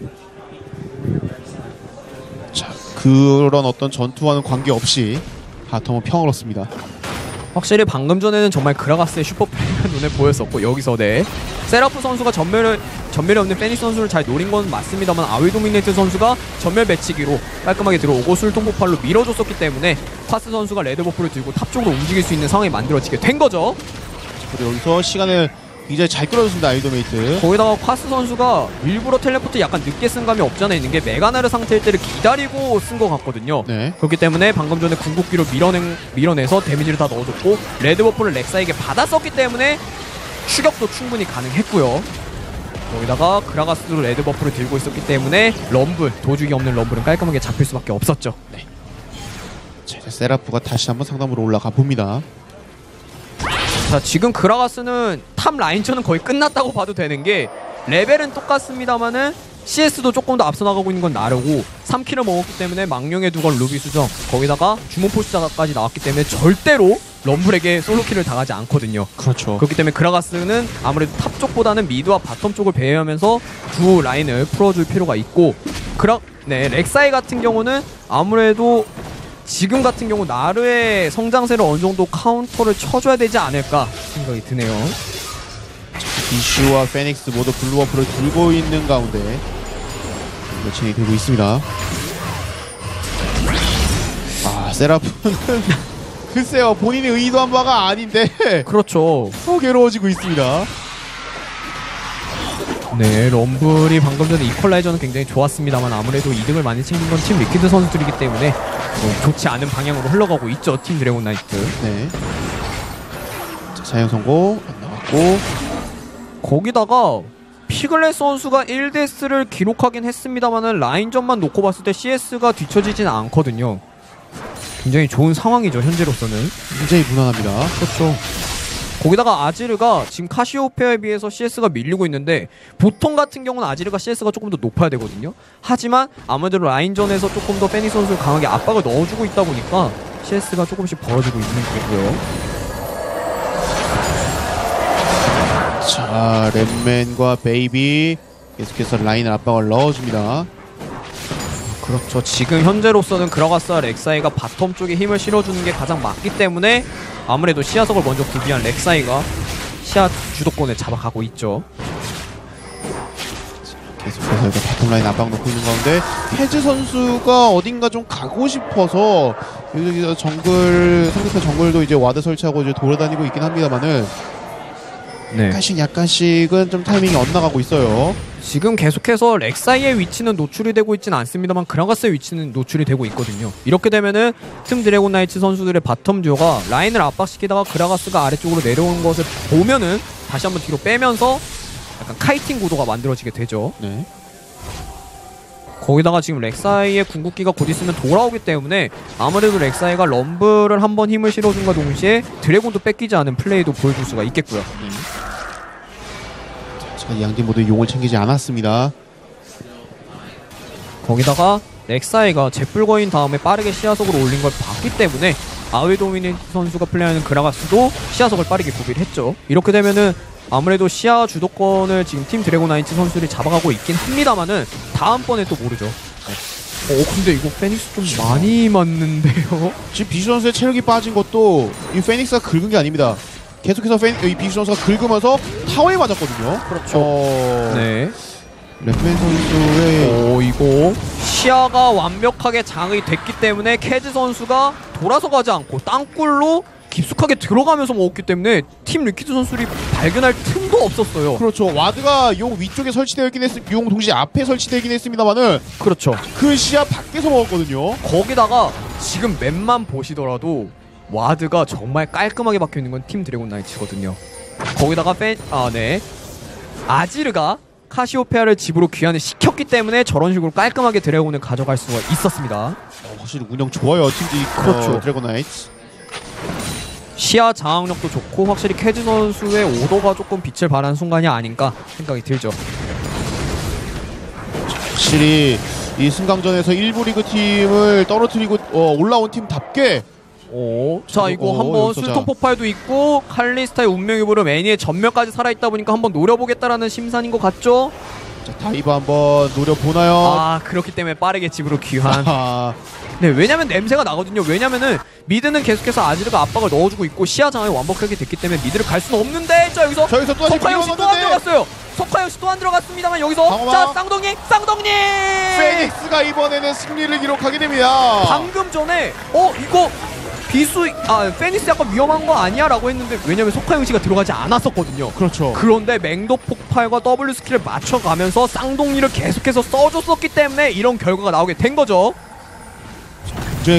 자, 그런 어떤 전투와는 관계없이 바텀은 평화롭습니다. 확실히 방금 전에는 정말 그라가스의 슈퍼플레이가 눈에 보였었고 여기서 세라프 선수가 전멸이 없는 페닉스 선수를 잘 노린 건 맞습니다만 아위도미네이트 선수가 전멸 배치기로 깔끔하게 들어오고 술통 폭발로 밀어줬었기 때문에 콰스 선수가 레드 버프를 들고 탑 쪽으로 움직일 수 있는 상황이 만들어지게 된 거죠. 그리고 여기서 시간을 굉장히 잘 끌어줬습니다. 아이도메이트. 거기다가 콰스 선수가 일부러 텔레포트 약간 늦게 쓴 감이 없잖아 있는 게 메가나르 상태일 때를 기다리고 쓴 것 같거든요. 네. 그렇기 때문에 방금 전에 궁극기로 밀어내서 데미지를 다 넣어줬고 레드 버프를 렉사에게 받았었기 때문에 추격도 충분히 가능했고요. 거기다가 그라가스도 레드 버프를 들고 있었기 때문에 럼블, 도죽이 없는 럼블은 깔끔하게 잡힐 수밖에 없었죠. 네. 자, 이제 세라프가 다시 한번 상담으로 올라가 봅니다. 자, 지금 그라가스는 탑 라인전은 거의 끝났다고 봐도 되는 게 레벨은 똑같습니다만은 CS도 조금 더 앞서 나가고 있는 건 나르고 3킬을 먹었기 때문에 망령의 두건 루비 수정 거기다가 주문포시자까지 나왔기 때문에 절대로 럼블에게 솔로킬을 당하지 않거든요. 그렇죠. 그렇기 때문에 그라가스는 아무래도 탑 쪽보다는 미드와 바텀 쪽을 배회하면서 두 라인을 풀어줄 필요가 있고 렉사이 같은 경우는 아무래도 지금 같은 경우 나르의 성장세를 어느 정도 카운터를 쳐줘야 되지 않을까 생각이 드네요. 이슈와 페닉스 모두 블루워프를 들고 있는 가운데 진행이 되고 있습니다. 아, 세라프는 글쎄요, 본인이 의도한 바가 아닌데 그렇죠. 더 괴로워지고 있습니다. 네, 럼블이 방금 전에 이퀄라이저는 굉장히 좋았습니다만 아무래도 이득을 많이 챙긴 건 팀 리퀴드 선수들이기 때문에 좋지 않은 방향으로 흘러가고 있죠, 팀 드래곤 나이트. 네. 자, 사용 성공 안 나왔고, 거기다가 피글렛 선수가 1데스를 기록하긴 했습니다만은 라인전만 놓고 봤을 때 CS가 뒤처지진 않거든요. 굉장히 좋은 상황이죠, 현재로서는. 굉장히 무난합니다. 그렇죠. 거기다가 아지르가 지금 카시오페아에 비해서 CS가 밀리고 있는데 보통 같은 경우는 아지르가 CS가 조금 더 높아야 되거든요. 하지만 아무래도 라인전에서 조금 더 페닉스 선수를 강하게 압박을 넣어주고 있다 보니까 CS가 조금씩 벌어지고 있는 거고요. 자, 랩맨과 베이비 계속해서 라인을 압박을 넣어줍니다. 그렇죠. 지금 현재로서는 그라가스와 렉사이가 바텀 쪽에 힘을 실어주는 게 가장 맞기 때문에 아무래도 시야석을 먼저 구비한 렉사이가 시야 주도권을 잡아가고 있죠. 계속해서 이제 바텀 라인 압박 넣고 있는 가운데 페즈 선수가 어딘가 좀 가고 싶어서 여기서 정글, 상대편 정글도 이제 와드 설치하고 이제 돌아다니고 있긴 합니다만은 네. 약간씩은 좀 타이밍이 엇나가고 있어요. 지금 계속해서 렉사이의 위치는 노출이 되고 있진 않습니다만 그라가스의 위치는 노출이 되고 있거든요. 이렇게 되면은 팀 드래곤 나이츠 선수들의 바텀 듀오가 라인을 압박시키다가 그라가스가 아래쪽으로 내려오는 것을 보면은 다시 한번 뒤로 빼면서 약간 카이팅 구도가 만들어지게 되죠. 네. 거기다가 지금 렉사이의 궁극기가 곧 있으면 돌아오기 때문에 아무래도 렉사이가 럼블을 한번 힘을 실어준과 동시에 드래곤도 뺏기지 않은 플레이도 보여줄 수가 있겠고요. 자, 양팀 모두 용을 챙기지 않았습니다. 거기다가 렉사이가 제풀거인 다음에 빠르게 시야석으로 올린 걸 봤기 때문에 아웨 도미니트 선수가 플레이하는 그라가스도 시야석을 빠르게 구비를 했죠. 이렇게 되면은 아무래도 시야 주도권을 지금 팀 드래곤 나이츠 선수들이 잡아가고 있긴 합니다만은 다음번에 또 모르죠. 근데 이거 페닉스 좀 많이 맞는데요? 지금 비슈 선수의 체력이 빠진 것도 이 페닉스가 긁은 게 아닙니다. 계속해서 이 비슈 선수가 긁으면서 타워에 맞았거든요. 그렇죠. 네. 랩맨 선수의 이거 시야가 완벽하게 장악이 됐기 때문에 캐즈 선수가 돌아서 가지 않고 땅굴로 깊숙하게 들어가면서 먹었기 때문에 팀 리퀴드 선수들이 발견할 틈도 없었어요. 그렇죠. 와드가 용 위쪽에 설치되어 있긴 용 동시에 앞에 설치되긴 했습니다만은 그렇죠. 그 시야 밖에서 먹었거든요. 거기다가 지금 맵만 보시더라도 와드가 정말 깔끔하게 박혀있는 건 팀 드래곤 나이츠거든요. 거기다가 아지르가 카시오페아를 집으로 귀환을 시켰기 때문에 저런 식으로 깔끔하게 드래곤을 가져갈 수가 있었습니다. 확실히 운영 좋아요. 팀 그렇죠. 드래곤 나이츠. 시야 장악력도 좋고 확실히 캐즈 선수의 오더가 조금 빛을 발한 순간이 아닌가 생각이 들죠. 확실히 이 승강전에서 1부 리그 팀을 떨어뜨리고 올라온 팀답게 자 이거 한번 술통 폭발도 있고 칼리스타의 운명의 부름 애니의 전멸까지 살아있다 보니까 한번 노려보겠다라는 심산인 것 같죠? 자, 다이브 한번 노려보나요? 아 그렇기 때문에 빠르게 집으로 귀환. 네, 왜냐면 냄새가 나거든요. 왜냐면은 미드는 계속해서 아지르가 압박을 넣어주고 있고 시야 장악이 완벽하게 됐기 때문에 미드를 갈 수는 없는데 자 여기서 또 석화 역시 또 안 들어갔어요. 석화 역시 또 안 들어갔습니다. 여기서 자 쌍둥이 페닉스가 이번에는 승리를 기록하게 됩니다. 방금 전에 이거 페닉스 약간 위험한 거 아니야? 라고 했는데 왜냐면 석화영시가 들어가지 않았었거든요. 그렇죠. 그런데 맹독 폭발과 W 스킬을 맞춰가면서 쌍둥이를 계속해서 써줬었기 때문에 이런 결과가 나오게 된 거죠. 굉장히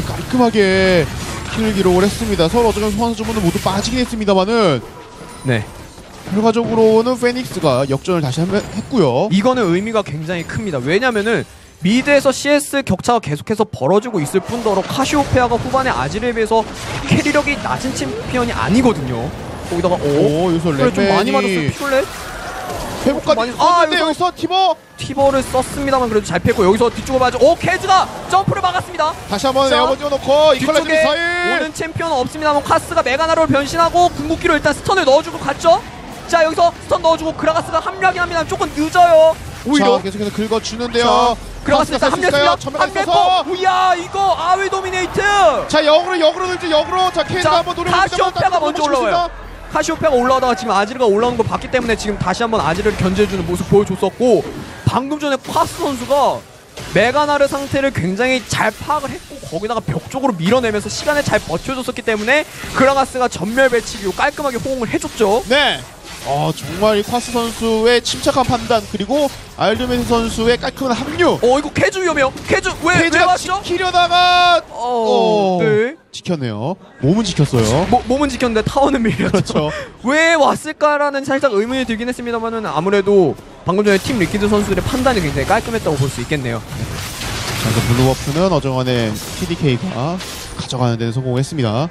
깔끔하게 킬을 기록을 했습니다. 서로 어쩌면 소환수 주문은 모두 빠지긴 했습니다만은 네. 결과적으로는 페닉스가 역전을 다시 했고요. 이거는 의미가 굉장히 큽니다. 왜냐면은 미드에서 CS 격차가 계속해서 벌어지고 있을 뿐더러 카시오페아가 후반에 아지르에 비해서 캐리력이 낮은 챔피언이 아니거든요. 거기다가 여기서 그래, 좀 많이 맞았어요. 렘맨이 퓨얼렛 회복까지 많이- 여기서 티버 티버를 썼습니다만 그래도 잘 피했고 여기서 뒤쪽을 맞아. 케즈가 점프를 막았습니다. 다시 한번 자, 에어버 띄워놓고 이퀄라이징 뒤쪽에 미사일. 오는 챔피언은 없습니다만 카스가 메가나로 변신하고 궁극기로 일단 스턴을 넣어주고 갔죠. 자 여기서 스턴 넣어주고 그라가스가 합류하긴 합니다. 조금 늦어요. 오히려 자, 계속해서 긁어주는데요. 자, 그라가스 일단 합류했습니다. 전멸했어서. 합류했고 우야 이거 아웨 도미네이트. 자, 역으로 자 케이가 자 한번 노려봅니다. 카시오페아가 먼저 올라와요. 카시오페아가 올라오다가 지금 아지르가 올라오는 걸 봤기 때문에 지금 다시 한번 아지르를 견제해주는 모습 보여줬었고, 방금 전에 콰스 선수가 메가나르 상태를 굉장히 잘 파악을 했고 거기다가 벽 쪽으로 밀어내면서 시간을 잘 버텨줬었기 때문에 그라가스가 전멸 배치기로 깔끔하게 호응을 해줬죠. 네. 정말 이 콰스 선수의 침착한 판단 그리고 알드메스 선수의 깔끔한 합류. 이거 캐주 위험해요. 캐주 왜 케이가 왔죠? 지키려다가 네. 지켰네요. 몸은 지켰어요. 몸은 지켰는데 타워는 밀렸죠. 그렇죠. 왜 왔을까라는 살짝 의문이 들긴 했습니다만은 아무래도 방금 전에 팀 리퀴드 선수들의 판단이 굉장히 깔끔했다고 볼 수 있겠네요. 자, 이제 블루버프는 어정간에 TDK가 가져가는 데는 성공했습니다.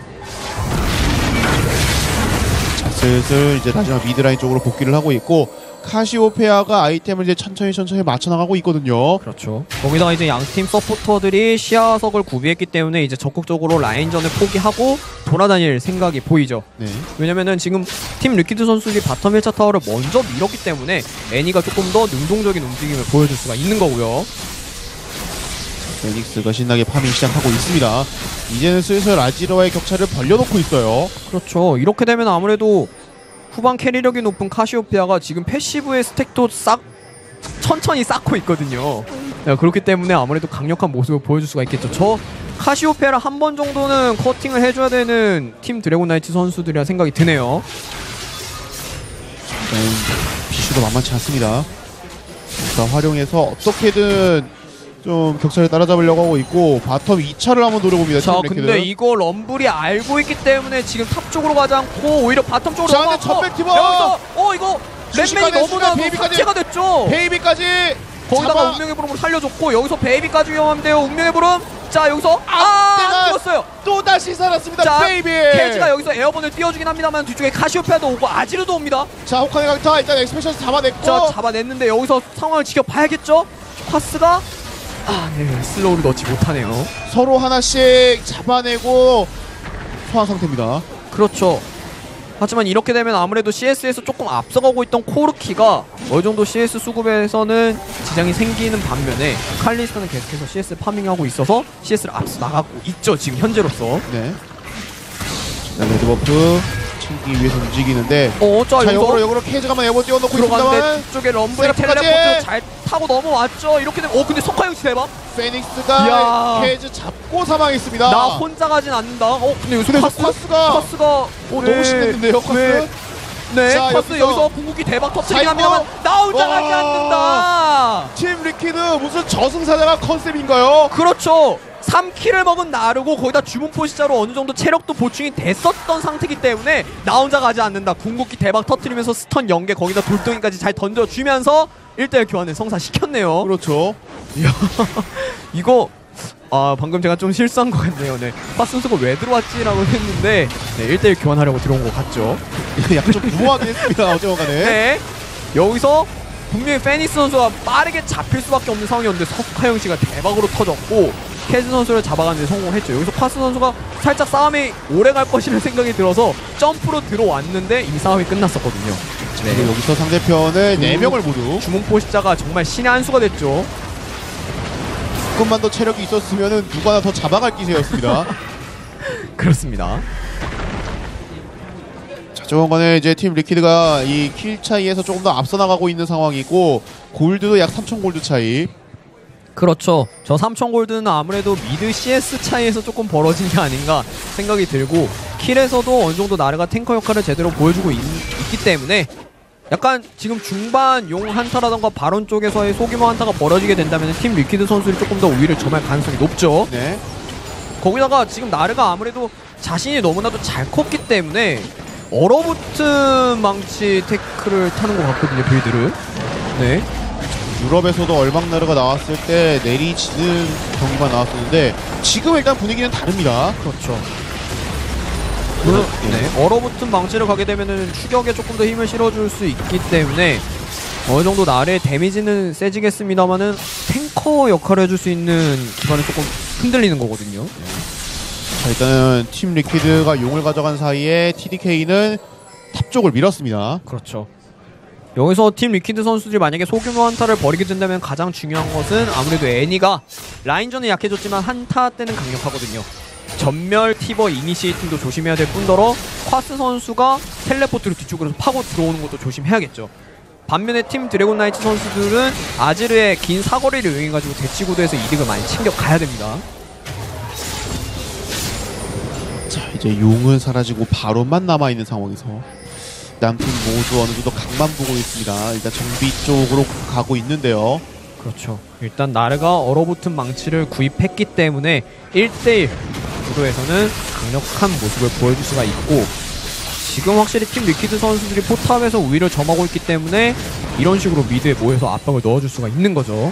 자, 슬슬 이제 마지막 미드라인 쪽으로 복귀를 하고 있고 카시오페아가 아이템을 이제 천천히 맞춰나가고 있거든요. 그렇죠. 거기다가 이제 양팀 서포터들이 시야석을 구비했기 때문에 이제 적극적으로 라인전을 포기하고 돌아다닐 생각이 보이죠. 네. 왜냐면은 지금 팀 리퀴드 선수들이 바텀 1차 타워를 먼저 밀었기 때문에 애니가 조금 더 능동적인 움직임을 보여줄 수가 있는 거고요. 페닉스가 신나게 파밍 시작하고 있습니다. 이제는 슬슬 아지르와의 격차를 벌려놓고 있어요. 그렇죠. 이렇게 되면 아무래도 후반 캐리력이 높은 카시오페아가 지금 패시브의 스택도 천천히 쌓고 있거든요. 네, 그렇기 때문에 아무래도 강력한 모습을 보여줄 수가 있겠죠. 저 카시오페아를 한 번 정도는 커팅을 해줘야 되는 팀 드래곤 나이트 선수들이라 생각이 드네요. 비슈도 만만치 않습니다. 자, 활용해서 어떻게든 좀 격차를 따라잡으려고 하고 있고 바텀 2차를 한번 노려봅니다. 자, 팀 근데 이거 럼블이 알고 있기 때문에 지금 탑 쪽으로 가지 않고 오히려 바텀 쪽으로 자, 근데 넘어가고 전멸 티버! 여기서 이거 랩맨이 너무나 베이비까지! 삭제가 됐죠. 베이비까지 거기다가 운명의 부름을 살려줬고 여기서 베이비까지 위험한데요. 운명의 부름. 자 여기서 안 뛰었어요. 또 다시 살았습니다. 자, 베이비. 케이지가 여기서 에어본을 띄워주긴 합니다만 뒤쪽에 카시오페아도 오고 아지르도 옵니다. 자, 호카네 강타 일단 엑스페셜 잡아냈고. 자 잡아냈는데 여기서 상황을 지켜봐야겠죠. 콰스가 네, 슬로우를 넣지 못하네요. 서로 하나씩 잡아내고 소환 상태입니다. 그렇죠. 하지만 이렇게 되면 아무래도 CS에서 조금 앞서가고 있던 코르키가 어느 정도 CS 수급에서는 지장이 생기는 반면에 칼리스타는 계속해서 CS 파밍하고 있어서 CS를 앞서 나가고 있죠. 지금 현재로서. 네. 자, 레드버프 챙기 위해서 움직이는데. 자 자, 여기서 역으로 케이지가 한번 에버 띄워놓고 들어갔는데 있습니다만 뒤쪽에 럼블이 세라프까지! 텔레포트 잘 타고 넘어왔죠. 이렇게 되면 근데 석화영 씨 대박. 페닉스가 이야. 케이지 잡고 사망했습니다. 나 혼자 가진 않는다. 근데 여기서 그래서 쿼스가 너무 신났는데요, 쿼스? 네, 자, 쿼스 여기서 궁극기 대박 터뜨리긴 자, 합니다만 나 혼자 가지 와. 않는다. 팀 리퀴드 무슨 저승사자가 컨셉인가요? 그렇죠. 3킬을 먹은 나르고 거기다 주문 포시자로 어느 정도 체력도 보충이 됐었던 상태이기 때문에 나 혼자 가지 않는다. 궁극기 대박 터뜨리면서 스턴 연계 거기다 돌덩이까지 잘 던져주면서 1대1 교환을 성사시켰네요. 그렇죠. 이야, 이거 방금 제가 좀 실수한 것 같네요. 네, 파스 선수가 왜 들어왔지라고 했는데 1대1 교환하려고 들어온 것 같죠. 약간 좀 무모하긴 했습니다. 어제간에. 네, 여기서 분명히 페닉스 선수가 빠르게 잡힐 수밖에 없는 상황이었는데 석하영 씨가 대박으로 터졌고 캐즈 선수를 잡아가는 데 성공했죠. 여기서 파스 선수가 살짝 싸움이 오래 갈 것이라는 생각이 들어서 점프로 들어왔는데 이미 싸움이 끝났었거든요. 그리고 여기서 상대편의 4명을 모두 주문 포시자가 정말 신의 한 수가 됐죠. 조금만 더 체력이 있었으면 누구 하나 더 잡아갈 기세였습니다. 그렇습니다. 자, 조금간에 이제 팀 리퀴드가 이 킬 차이에서 조금 더 앞서 나가고 있는 상황이고 골드도 약 3,000 골드 차이. 그렇죠. 저 3000 골드는 아무래도 미드 CS 차이에서 조금 벌어진 게 아닌가 생각이 들고 킬에서도 어느 정도 나르가 탱커 역할을 제대로 보여주고 있기 때문에 약간 지금 중반 용 한타라던가 바론 쪽에서의 소규모 한타가 벌어지게 된다면 팀 리퀴드 선수들이 조금 더 우위를 점할 가능성이 높죠. 네. 거기다가 지금 나르가 아무래도 자신이 너무나도 잘 컸기 때문에 얼어붙은 망치 태클을 타는 것 같거든요, 빌드를. 네. 유럽에서도 얼박나르가 나왔을 때 내리치는 경기가 나왔었는데 지금 일단 분위기는 다릅니다. 그렇죠. 물론 네, 얼어붙은 망치를 가게 되면은 추격에 조금 더 힘을 실어줄 수 있기 때문에 어느 정도 나의 데미지는 세지겠습니다만은 탱커 역할을 해줄 수 있는 기반은 조금 흔들리는 거거든요. 자, 일단은 팀 리퀴드가 용을 가져간 사이에 TDK는 탑 쪽을 밀었습니다. 그렇죠. 여기서 팀 리퀴드 선수들이 만약에 소규모 한타를 벌이게 된다면 가장 중요한 것은 아무래도 애니가 라인전은 약해졌지만 한타 때는 강력하거든요. 전멸, 티버, 이니시에이팅도 조심해야 될 뿐더러 콰스 선수가 텔레포트로 뒤쪽으로 파고 들어오는 것도 조심해야겠죠. 반면에 팀 드래곤 나이츠 선수들은 아지르의 긴 사거리를 이용해가지고 대치구도에서 이득을 많이 챙겨가야 됩니다. 자, 이제 용은 사라지고 바론만 남아있는 상황에서 남팀 모두 어느 정도 각만 보고 있습니다. 일단 정비 쪽으로 가고 있는데요. 그렇죠. 일단 나르가 얼어붙은 망치를 구입했기 때문에 1대1 구도에서는 강력한 모습을 보여줄 수가 있고, 지금 확실히 팀 리퀴드 선수들이 포탑에서 우위를 점하고 있기 때문에 이런 식으로 미드에 모여서 압박을 넣어줄 수가 있는 거죠.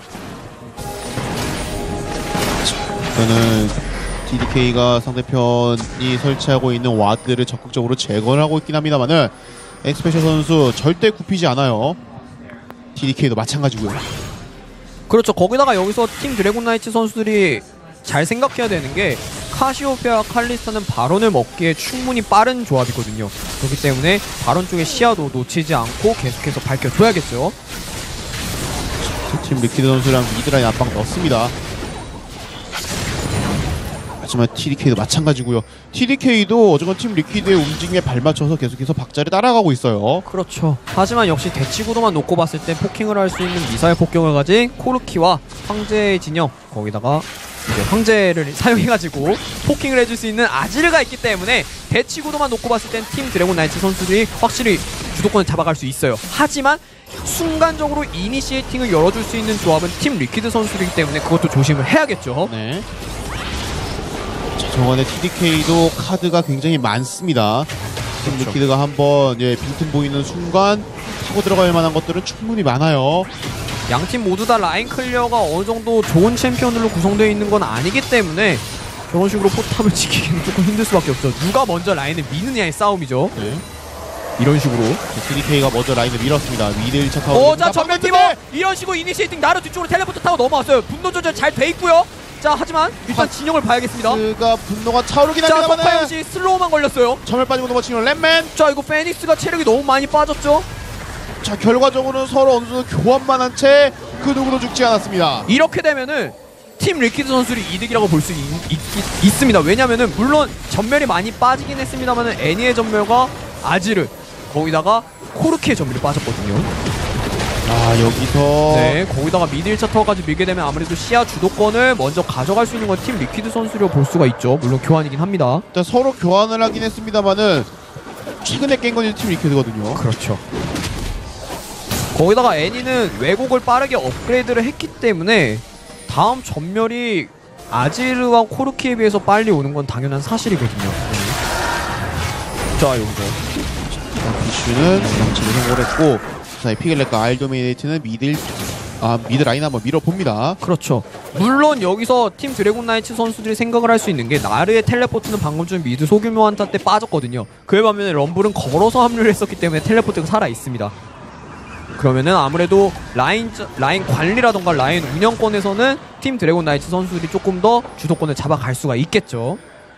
저는 TDK가 상대편이 설치하고 있는 와드를 적극적으로 제거를 하고 있긴 합니다만은 엑스페셜 선수 절대 굽히지 않아요. TDK도 마찬가지고요. 그렇죠. 거기다가 여기서 팀 드래곤 나이츠 선수들이 잘 생각해야 되는 게 카시오페아와 칼리스타는 바론을 먹기에 충분히 빠른 조합이거든요. 그렇기 때문에 바론 쪽의 시야도 놓치지 않고 계속해서 밝혀줘야겠죠. 팀 리퀴드 선수랑 미드라인 압박 넣습니다. 하지만 TDK도 마찬가지고요. TDK도 어쨌건 팀 리퀴드의 움직임에 발맞춰서 계속해서 박자를 따라가고 있어요. 그렇죠. 하지만 역시 대치구도만 놓고 봤을 때 포킹을 할 수 있는 미사일 폭격을 가진 코르키와 황제의 진영, 거기다가 이제 황제를 사용해가지고 포킹을 해줄 수 있는 아지르가 있기 때문에 대치구도만 놓고 봤을 땐 팀 드래곤 나이츠 선수들이 확실히 주도권을 잡아갈 수 있어요. 하지만 순간적으로 이니시에이팅을 열어줄 수 있는 조합은 팀 리퀴드 선수이기 때문에 그것도 조심을 해야겠죠. 네. 자, 정원의 TDK도 카드가 굉장히 많습니다. 팀 그렇죠. 리퀴드가 한번 빈틈 보이는 순간 타고 들어갈 만한 것들은 충분히 많아요. 양팀 모두 다 라인 클리어가 어느 정도 좋은 챔피언들로 구성되어 있는 건 아니기 때문에 저런 식으로 포탑을 지키기는 조금 힘들 수밖에 없죠. 누가 먼저 라인을 미느냐의 싸움이죠. 네. 이런 식으로. TDK가 먼저 라인을 밀었습니다. 미드 1차 타워. 자, 전면 팀워 이런 식으로 이니시에이팅 나르 뒤쪽으로 텔레포트 타고 넘어왔어요. 분노 조절 잘 돼 있고요. 자, 하지만 일단 진영을 봐야겠습니다. 가 분노가 차오르긴 자, 합니다만 석파영씨 슬로우만 걸렸어요. 점을 빠지고 넘어치는 랩맨. 자, 이거 페닉스가 체력이 너무 많이 빠졌죠. 자, 결과적으로는 서로 어느 정도 교환만 한 채 그 누구도 죽지 않았습니다. 이렇게 되면은 팀 리퀴드 선수들이 이득이라고 볼 수 있습니다. 왜냐면은 물론 전멸이 많이 빠지긴 했습니다만은 애니의 전멸과 아지르, 거기다가 코르키의 전멸이 빠졌거든요. 아, 여기서 네, 거기다가 미드 1차 타워까지 밀게 되면 아무래도 시야 주도권을 먼저 가져갈 수 있는 건 팀 리퀴드 선수로 볼 수가 있죠. 물론 교환이긴 합니다. 일단 서로 교환을 하긴 했습니다만은 최근에 깬 건 팀 리퀴드거든요. 그렇죠. 거기다가 애니는 왜곡을 빠르게 업그레이드를 했기 때문에 다음 전멸이 아지르와 코르키에 비해서 빨리 오는 건 당연한 사실이거든요. 자, 여기서 비슈는 양치를 성공을 했고, 자, 피글렛과 알도미네이트는 미드 라인 한번 밀어봅니다. 그렇죠. 물론 여기서 팀 드래곤 나이츠 선수들이 생각을 할 수 있는 게 나르의 텔레포트는 방금 전 미드 소규모 한타 때 빠졌거든요. 그에 반면에 럼블은 걸어서 합류를 했었기 때문에 텔레포트가 살아있습니다. 그러면은 아무래도 라인 관리라던가 라인 운영권에서는 팀 드래곤 나이츠 선수들이 조금 더 주도권을 잡아갈 수가 있겠죠.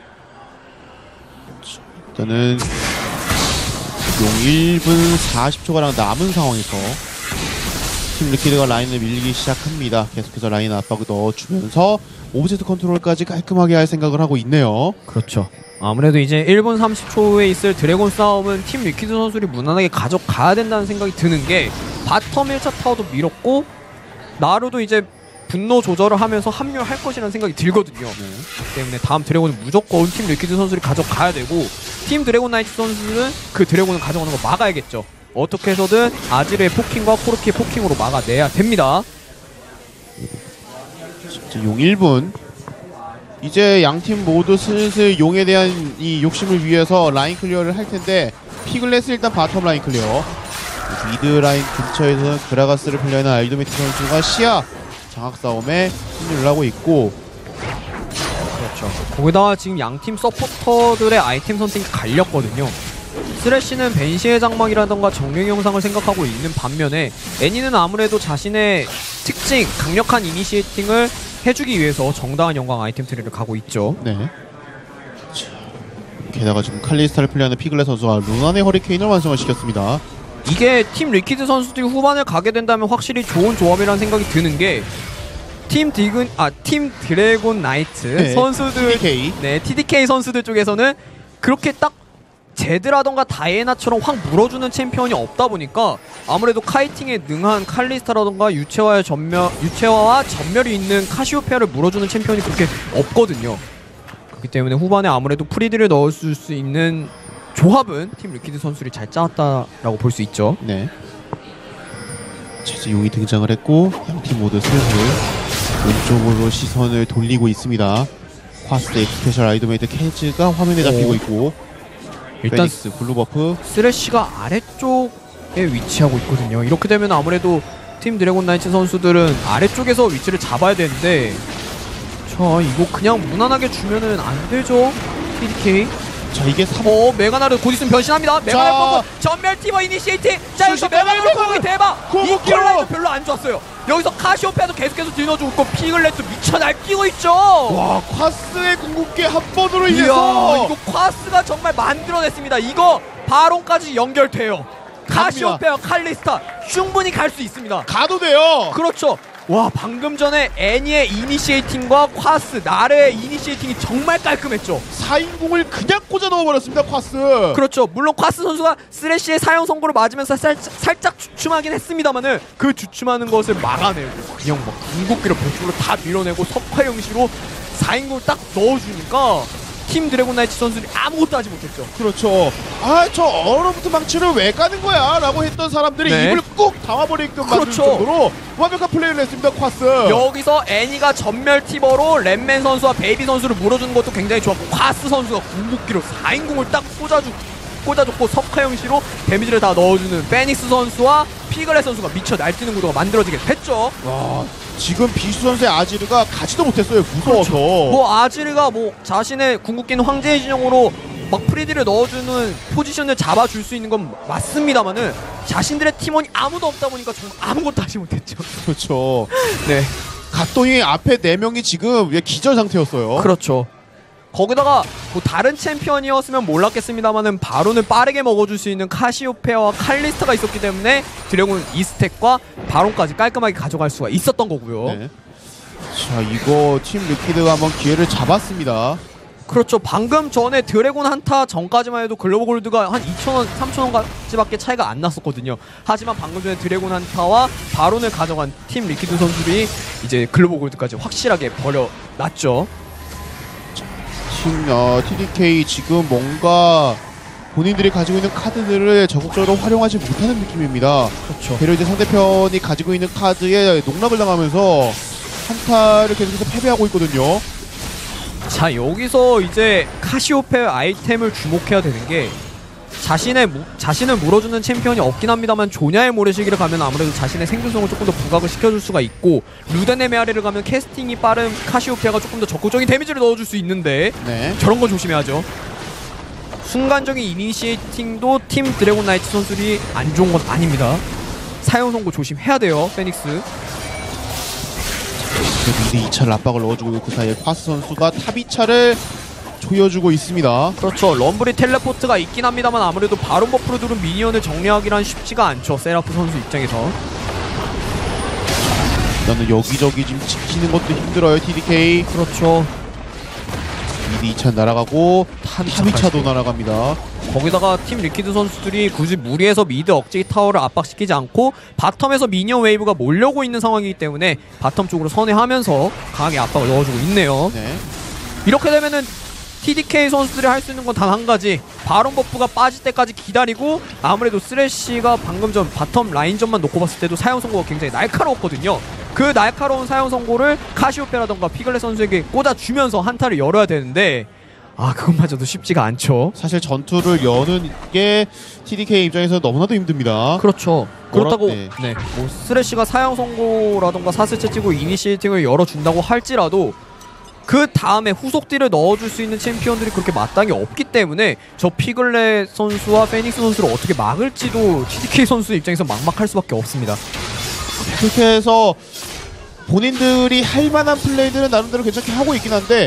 일단은 용 1분 40초가량 남은 상황에서 팀 리퀴드가 라인을 밀기 시작합니다. 계속해서 라인 압박을 넣어주면서 오브젝트 컨트롤까지 깔끔하게 할 생각을 하고 있네요. 그렇죠. 아무래도 이제 1분 30초에 있을 드래곤 싸움은 팀 리퀴드 선수들이 무난하게 가져가야 된다는 생각이 드는 게 바텀 1차 타워도 밀었고 나루도 이제 분노 조절을 하면서 합류할 것이라는 생각이 들거든요. 그렇기 때문에 다음 드래곤은 무조건 팀 리퀴드 선수들이 가져가야 되고 팀 드래곤 나이트 선수들은 그 드래곤을 가져가는 거 막아야겠죠. 어떻게 해서든 아지르의 포킹과 코르키의 포킹으로 막아내야 됩니다. 용 1분 이제 양팀 모두 슬슬 용에 대한 이 욕심을 위해서 라인 클리어를 할 텐데 피글렛은 일단 바텀 라인 클리어. 미드 라인 근처에서는 그라가스를 플레이하는 알도메트 선수가 시야 장악 싸움에 승리를 하고 있고. 그렇죠. 거기다가 지금 양팀 서포터들의 아이템 선택이 갈렸거든요. 쓰레쉬는 벤시의 장막이라던가 정령 영상을 생각하고 있는 반면에 애니는 아무래도 자신의 특징, 강력한 이니시에이팅을 해주기 위해서 정당한 영광 아이템 트리를 가고 있죠. 네. 자, 게다가 지금 칼리스타를 플레이하는 피글렛 선수가 루난의 허리케인을 완성을 시켰습니다. 이게 팀 리퀴드 선수들이 후반을 가게 된다면 확실히 좋은 조합이라는 생각이 드는 게 팀 드래곤 나이트 네, 선수들, TDK. 네, TDK 선수들 쪽에서는 그렇게 딱 제드라던가 다이애나처럼 확 물어주는 챔피언이 없다 보니까 아무래도 카이팅에 능한 칼리스타라던가 유채화와 전멸이 있는 카시오페아를 물어주는 챔피언이 그렇게 없거든요. 그렇기 때문에 후반에 아무래도 프리드를 넣어줄 수 있는 조합은 팀 리퀴드 선수들이 잘 짜왔다라고 볼 수 있죠. 네. 자, 이제 용이 등장을 했고 양팀 모두 슬슬 왼쪽으로 시선을 돌리고 있습니다. 콰스 엑스페셜 아이도메이트 캐즈가 화면에 잡히고 있고 일단 페닉스 블루버프. 쓰레쉬가 아래쪽에 위치하고 있거든요. 이렇게 되면 아무래도 팀 드래곤 나이츠 선수들은 아래쪽에서 위치를 잡아야 되는데 자, 이거 그냥 무난하게 주면은 안 되죠. TDK. 자, 이게 메가나르 곧 있으면 변신합니다. 메가나르 뽑고 전멸 티버 이니시에이팅. 자, 여기서 메가나르 공이 대박. 이퀄라이저 별로 안 좋았어요. 여기서 카시오페아도 계속해서 뒤넣어주고 있고 피글렛도 미쳐 날뛰고 있죠. 와, 콰스의 궁극기 한 번으로 인해서 이야, 이거 콰스가 정말 만들어냈습니다. 이거 바론까지 연결돼요. 카시오페아, 칼리스타 충분히 갈 수 있습니다. 가도 돼요. 그렇죠. 와, 방금 전에 애니의 이니시에이팅과 콰스, 나르의 이니시에이팅이 정말 깔끔했죠. 4인공을 그냥 꽂아 넣어버렸습니다, 콰스. 그렇죠. 물론 kwa스 선수가 쓰레쉬의 사형 선고를 맞으면서 살짝 주춤하긴 했습니다만은 그 주춤하는 것을 막아내고 그냥 막 궁극기를 벽쪽으로 다 밀어내고 석화 형식으로 4인공을 딱 넣어주니까 팀 드래곤 나이츠 선수들이 아무것도 하지 못했죠. 그렇죠. 아, 저 얼어붙은 망치를 왜 까는 거야? 라고 했던 사람들이 네. 입을 꾹 담아버리게끔 만들 그렇죠. 정도로 완벽한 플레이를 했습니다, 콰스. 여기서 애니가 전멸 티버로 랩맨 선수와 베이비 선수를 물어주는 것도 굉장히 좋았고 콰스 선수가 궁극기로 4인공을 딱 꽂아줬고 석화 형식으로 데미지를 다 넣어주는 페닉스 선수와 피글렛 선수가 미쳐 날뛰는 구도가 만들어지게 됐죠. 와, 지금 비수 선수의 아지르가 가지도 못했어요, 무서워서. 뭐 아지르가 뭐 자신의 궁극기는 황제의 진영으로 막 프리디를 넣어주는 포지션을 잡아줄 수 있는 건 맞습니다만은 자신들의 팀원이 아무도 없다 보니까 정말 아무것도 하지 못했죠. 그렇죠. 네, 갔더니 앞에 4명이 지금 기절 상태였어요. 그렇죠. 거기다가 뭐 다른 챔피언이었으면 몰랐겠습니다만은 바론을 빠르게 먹어줄 수 있는 카시오페아와 칼리스타가 있었기 때문에 드래곤 2스택과 바론까지 깔끔하게 가져갈 수가 있었던 거고요. 네. 자, 이거 팀 리퀴드가 한번 기회를 잡았습니다. 그렇죠. 방금 전에 드래곤 한타 전까지만 해도 글로벌 골드가 한 2,000원, 3,000원까지밖에 차이가 안 났었거든요. 하지만 방금 전에 드래곤 한타와 바론을 가져간 팀 리퀴드 선수들이 이제 글로벌 골드까지 확실하게 버려놨죠. 팀 TDK 지금 뭔가 본인들이 가지고 있는 카드들을 적극적으로 활용하지 못하는 느낌입니다. 그렇죠. 대려 이제 상대편이 가지고 있는 카드에 농락을 당하면서 한타를 계속해서 패배하고 있거든요. 자, 여기서 이제 카시오페아 아이템을 주목해야 되는 게 자신을 물어주는 챔피언이 없긴 합니다만 조냐의 모래시기를 가면 아무래도 자신의 생존성을 조금 더 부각을 시켜줄 수가 있고 루덴의 메아리를 가면 캐스팅이 빠른 카시오페아가 조금 더 적극적인 데미지를 넣어줄 수 있는데 네. 저런 건 조심해야죠. 순간적인 이니시에이팅도 팀 드래곤 나이트 선수들이 안 좋은 건 아닙니다. 사용 선고 조심해야 돼요, 페닉스. 미드 2차를 압박을 넣어주고 그 사이에 콰스 선수가 탑 2차를 조여주고 있습니다. 그렇죠. 럼블이 텔레포트가 있긴 합니다만 아무래도 바론 버프로 두른 미니언을 정리하기란 쉽지가 않죠, 세라프 선수 입장에서. 일단은 여기저기 지금 지키는 것도 힘들어요, TDK. 그렇죠. 미드 2차 날아가고 탑 2차도 날아갑니다. 거기다가 팀 리퀴드 선수들이 굳이 무리해서 미드 억제기 타워를 압박시키지 않고 바텀에서 미니언 웨이브가 몰려오고 있는 상황이기 때문에 바텀 쪽으로 선회하면서 강하게 압박을 넣어주고 있네요. 네. 이렇게 되면은 TDK 선수들이 할 수 있는 건 단 한 가지, 바론 버프가 빠질 때까지 기다리고, 아무래도 쓰레쉬가 방금 전 바텀 라인전만 놓고 봤을 때도 사용 선고가 굉장히 날카로웠거든요. 그 날카로운 사용 선고를 카시오페라던가 피글렛 선수에게 꽂아주면서 한타를 열어야 되는데 그것마저도 쉽지가 않죠. 사실 전투를 여는 게 TDK 입장에서 너무나도 힘듭니다. 그렇죠. 그렇다고 네. 뭐 쓰레쉬가 사용 선고라던가 사슬체 찍고 이니시에이팅을 열어준다고 할지라도 그 다음에 후속 딜을 넣어줄 수 있는 챔피언들이 그렇게 마땅히 없기 때문에 저 피글렛 선수와 페닉스 선수를 어떻게 막을지도 TDK 선수 입장에서 막막할 수밖에 없습니다. 그렇게 해서 본인들이 할 만한 플레이들은 나름대로 괜찮게 하고 있긴 한데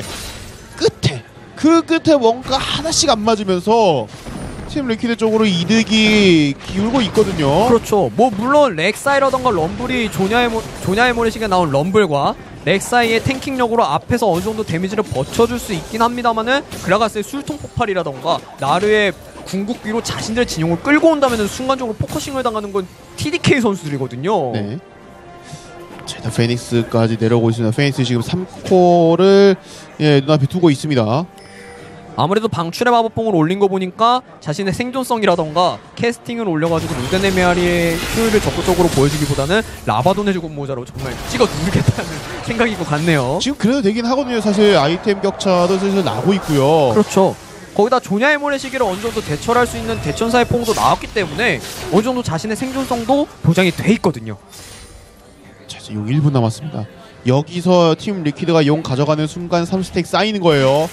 그 끝에 뭔가 하나씩 안 맞으면서 팀 리퀴드 쪽으로 이득이 기울고 있거든요. 그렇죠. 뭐 물론 렉사이라던가 럼블이 조냐의 모래시계 나온 럼블과 렉사이의 탱킹력으로 앞에서 어느 정도 데미지를 버텨줄 수 있긴 합니다만은 그라가스의 술통 폭발이라던가 나르의 궁극기로 자신들의 진영을 끌고 온다면은 순간적으로 포커싱을 당하는 건 TDK 선수들이거든요. 네. 자, 일단 페닉스까지 내려오고 있습니다. 페닉스 지금 3코를 눈앞에 두고 있습니다. 아무래도 방출의 마법봉을 올린 거 보니까 자신의 생존성이라던가 캐스팅을 올려가지고 루덴의 메아리의 효율을 적극적으로 보여주기보다는 라바돈의 조금 모자로 정말 찍어 누르겠다는 생각인 것 같네요. 지금 그래도 되긴 하거든요. 사실 아이템 격차도 슬슬 나고 있고요. 그렇죠. 거기다 조냐의 모래 시기를 어느 정도 대처할 수 있는 대천사의 뽕도 나왔기 때문에 어느 정도 자신의 생존성도 보장이 돼 있거든요. 자, 이제 용 1분 남았습니다. 여기서 팀 리퀴드가 용 가져가는 순간 3스택 쌓이는 거예요.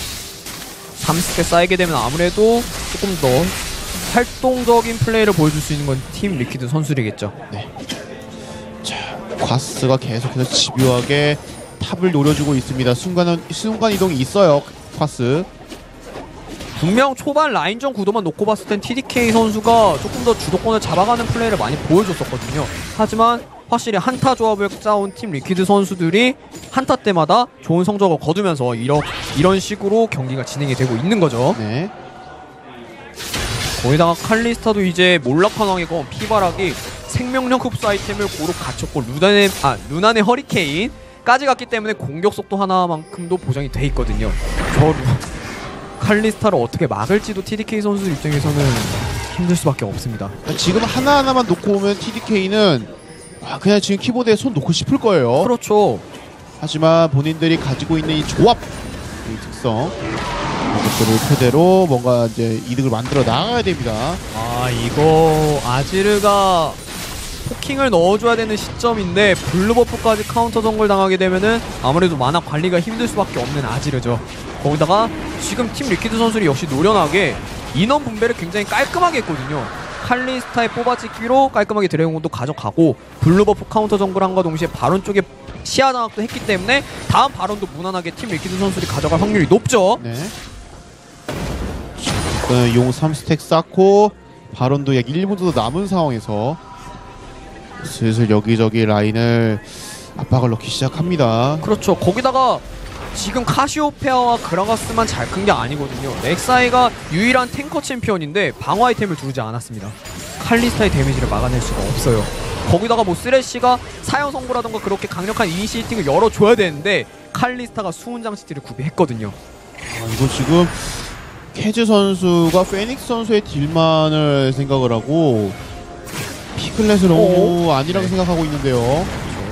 30개 쌓이게 되면 아무래도 조금 더 활동적인 플레이를 보여줄 수 있는 건 팀 리퀴드 선수들이겠죠. 네. 자, 과스가 계속해서 집요하게 탑을 노려주고 있습니다. 순간 이동이 있어요. 과스. 분명 초반 라인전 구도만 놓고 봤을 땐 TDK 선수가 조금 더 주도권을 잡아가는 플레이를 많이 보여줬었거든요. 하지만 확실히 한타 조합을 짜온 팀 리퀴드 선수들이 한타 때마다 좋은 성적을 거두면서 이런 식으로 경기가 진행이 되고 있는 거죠. 네. 거기다가 칼리스타도 이제 몰락환왕이건 피바락이 생명력 흡수 아이템을 고루 갖췄고 루난의 허리케인까지 갔기 때문에 공격 속도 하나만큼도 보장이 돼 있거든요. 칼리스타를 어떻게 막을지도 TDK 선수 입장에서는 힘들 수밖에 없습니다. 지금 하나하나만 놓고 오면 TDK는 그냥 지금 키보드에 손 놓고 싶을 거예요. 그렇죠. 하지만 본인들이 가지고 있는 이 조합, 이 특성 이것들을 토대로 뭔가 이제 이득을 만들어 나가야 됩니다. 이거 아지르가 포킹을 넣어줘야 되는 시점인데 블루버프까지 카운터 정글 당하게 되면은 아무래도 만화 관리가 힘들 수밖에 없는 아지르죠. 거기다가 지금 팀 리퀴드 선수들이 역시 노련하게 인원 분배를 굉장히 깔끔하게 했거든요. 칼리스타의 뽑아찍기로 깔끔하게 드래곤도 가져가고 블루버프 카운터 정글함과 동시에 바론 쪽에 시야 장악도 했기 때문에 다음 바론도 무난하게 팀 리퀴드 선수들이 가져갈 확률이 높죠. 네. 용 3스택 쌓고 바론도 약 1분 정도 남은 상황에서 슬슬 여기저기 라인을 압박을 넣기 시작합니다. 그렇죠. 거기다가 지금 카시오페아와 그라가스만 잘 큰 게 아니거든요. 렉사이가 유일한 탱커 챔피언인데 방어 아이템을 두르지 않았습니다. 칼리스타의 데미지를 막아낼 수가 없어요. 거기다가 뭐 쓰레쉬가 사형 선고라던가 그렇게 강력한 이니시에이팅을 열어줘야 되는데 칼리스타가 수훈 장치들을 구비했거든요. 이거 지금 캐즈 선수가 페닉스 선수의 딜만을 생각을 하고 피글렛을 너무 아니라고 생각하고 있는데요.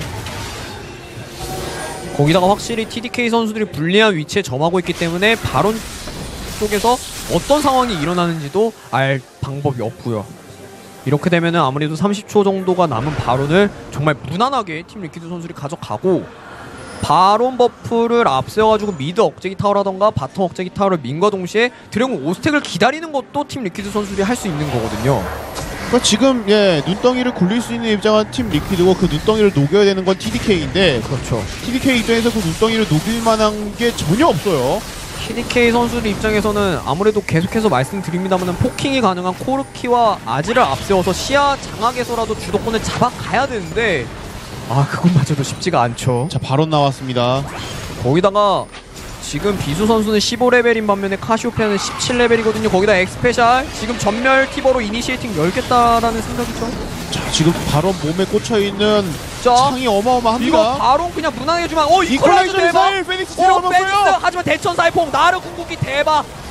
거기다가 확실히 TDK 선수들이 불리한 위치에 점하고 있기 때문에 바론 쪽에서 어떤 상황이 일어나는지도 알 방법이 없고요. 이렇게 되면은 아무래도 30초 정도가 남은 바론을 정말 무난하게 팀 리퀴드 선수들이 가져가고 바론 버프를 앞세워가지고 미드 억제기 타워라던가 바텀 억제기 타워를 민과 동시에 드래곤 5스택을 기다리는 것도 팀 리퀴드 선수들이 할 수 있는 거거든요. 그러니까 지금 눈덩이를 굴릴 수 있는 입장은 팀 리퀴드고 그 눈덩이를 녹여야 되는 건 TDK인데 그렇죠. TDK 입장에서 그 눈덩이를 녹일 만한 게 전혀 없어요. TDK 선수들 입장에서는 아무래도 계속해서 말씀드립니다만 포킹이 가능한 코르키와 아지를 앞세워서 시야 장악에서라도 주도권을 잡아가야 되는데 그것마저도 쉽지가 않죠. 자, 바론 나왔습니다. 거기다가 지금 비수 선수는 15레벨인 반면에 카시오페아는 17레벨이거든요. 거기다 엑스페셜 지금 전멸 티버로 이니시에이팅 열겠다라는 생각이죠. 자, 지금 바론 몸에 꽂혀있는 창이 어마어마합니다. 이거 바론 그냥 무난하게 주면 이퀄라이저 이퀄라이저 대박. 미사일 페닉스 들어갔어요. 하지만 대천사의 폭 나르 궁극기 대박.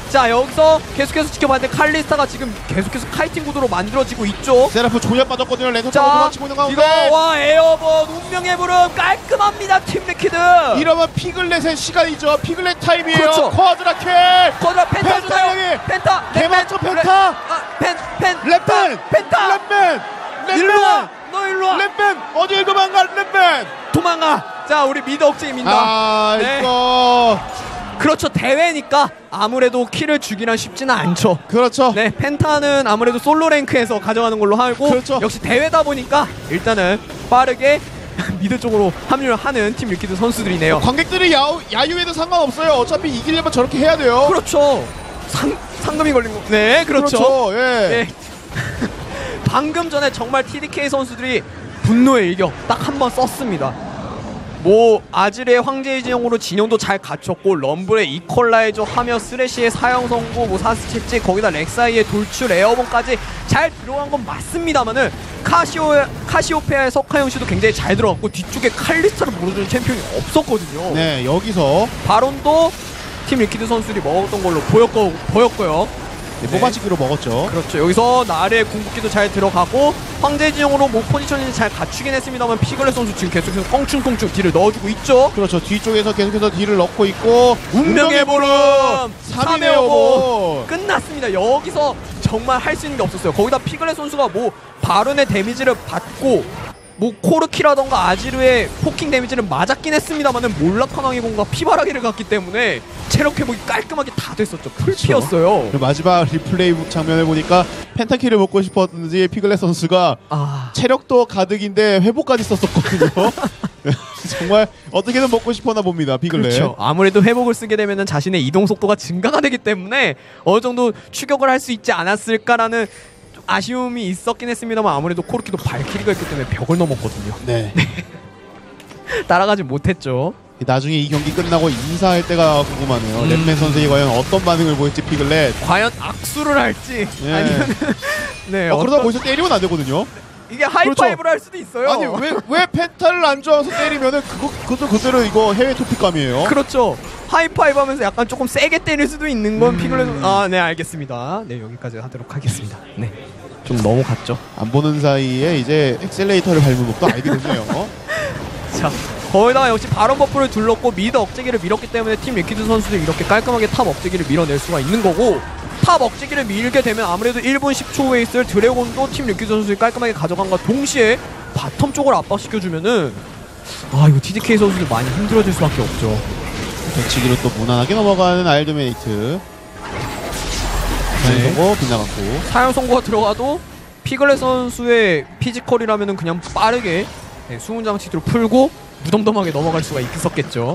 자 여기서 계속해서 지켜봤는데 칼리스타가 지금 계속해서 카이팅 구도로 만들어지고 있죠. 세라프 조냐 빠졌거든요. 랜턴 자 도망치고 있는 가운데 이거 와 에어본 운명의 부름 깔끔합니다 팀 리퀴드. 이러면 피글렛의 시간이죠. 피글렛 타임이에요. 그렇죠. 쿼드라켈 거드라 펜타 주나요? 펜타 개맞죠 펜타 랩맨 펜타 랩맨 일로와 너 일로와 랩맨 어디에 도망가 랩맨 도망가. 자 우리 미드 억제기 민다. 아 네. 이거 그렇죠 대회니까 아무래도 킬을 주기란 쉽지는 않죠. 그렇죠. 네 펜타는 아무래도 솔로 랭크에서 가져가는 걸로 하고 그렇죠. 역시 대회다 보니까 일단은 빠르게 미드 쪽으로 합류를 하는 팀 리퀴드 선수들이네요. 관객들이 야유에도 상관없어요. 어차피 이기려면 저렇게 해야 돼요. 그렇죠. 상금이 걸린 거. 네 그렇죠. 그렇죠. 예. 네. 방금 전에 정말 TDK 선수들이 분노의 일격 딱 한 번 썼습니다. 뭐 아질의 황제의 진영으로 진영도 잘 갖췄고 럼블의 이퀄라이저 하며 쓰레쉬의 사형 선고 뭐 사스 채찍 거기다 렉사이의 돌출 에어본까지 잘 들어간 건 맞습니다만은 카시오페아의 석하영 씨도 굉장히 잘 들어갔고 뒤쪽에 칼리스타를 물어주는 챔피언이 없었거든요. 네 여기서 바론도 팀 리퀴드 선수들이 먹었던 걸로 보였고요. 네, 뽑아치기로 먹었죠. 그렇죠. 여기서 나르의 궁극기도 잘 들어가고 황제의 진영으로 뭐 포지션이 잘 갖추긴 했습니다만 피글렛 선수 지금 계속해서 껑충껑충 딜을 넣어주고 있죠. 그렇죠. 뒤쪽에서 계속해서 딜을 넣고 있고 운명의 보름 3위네요. 끝났습니다. 여기서 정말 할 수 있는 게 없었어요. 거기다 피글렛 선수가 뭐 바론의 데미지를 받고 뭐 코르키라던가 아지르의 포킹 데미지를 맞았긴 했습니다만은 몰락하나의 공과 피바라기를 갔기 때문에 체력 회복이 깔끔하게 다 됐었죠. 풀피였어요. 그리고 마지막 리플레이 장면을 보니까 펜타키를 먹고 싶었는지 피글렛 선수가 체력도 가득인데 회복까지 썼었거든요. 정말 어떻게든 먹고 싶었나 봅니다. 피글렛. 그렇죠. 아무래도 회복을 쓰게 되면 자신의 이동 속도가 증가가 되기 때문에 어느 정도 추격을 할 수 있지 않았을까라는 아쉬움이 있었긴 했습니다만 아무래도 코르키도 발키리가 있기 때문에 벽을 넘었거든요. 네. 따라가지 못했죠. 나중에 이 경기 끝나고 인사할 때가 궁금하네요. 랩맨 선수가 과연 어떤 반응을 보일지 피글렛. 과연 악수를 할지 네. 아니면 네. 그러다 거기서 때리면 안 되거든요. 이게 하이파이브를 그렇죠. 할 수도 있어요. 아니 왜 펜타를 안 좋아서 때리면은 그것도 그대로 이거 해외 토픽감이에요. 그렇죠. 하이파이브 하면서 약간 조금 세게 때릴 수도 있는 건 피글렛. 네 알겠습니다. 네 여기까지 하도록 하겠습니다. 네. 좀 넘어갔죠. 안 보는 사이에 이제 엑셀레이터를 밟는 것도 알게 됐네요. 자 거기다가 역시 바론 버프를 둘렀고 미드 억제기를 밀었기 때문에 팀 리퀴드 선수들이 이렇게 깔끔하게 탑 억제기를 밀어낼 수가 있는 거고 탑 억제기를 밀게 되면 아무래도 1분 10초 후에 있을 드래곤도 팀 리퀴드 선수들이 깔끔하게 가져간과 동시에 바텀 쪽을 압박시켜주면은 이거 TDK 선수들 많이 힘들어질 수밖에 없죠. 배치기로 또 무난하게 넘어가는 아일드메이트. 사용선고 빗나갔고 사용 선고가 들어가도 피글렛 선수의 피지컬이라면은 그냥 빠르게 수문 장치로 풀고 무덤덤하게 넘어갈 수가 있었겠죠.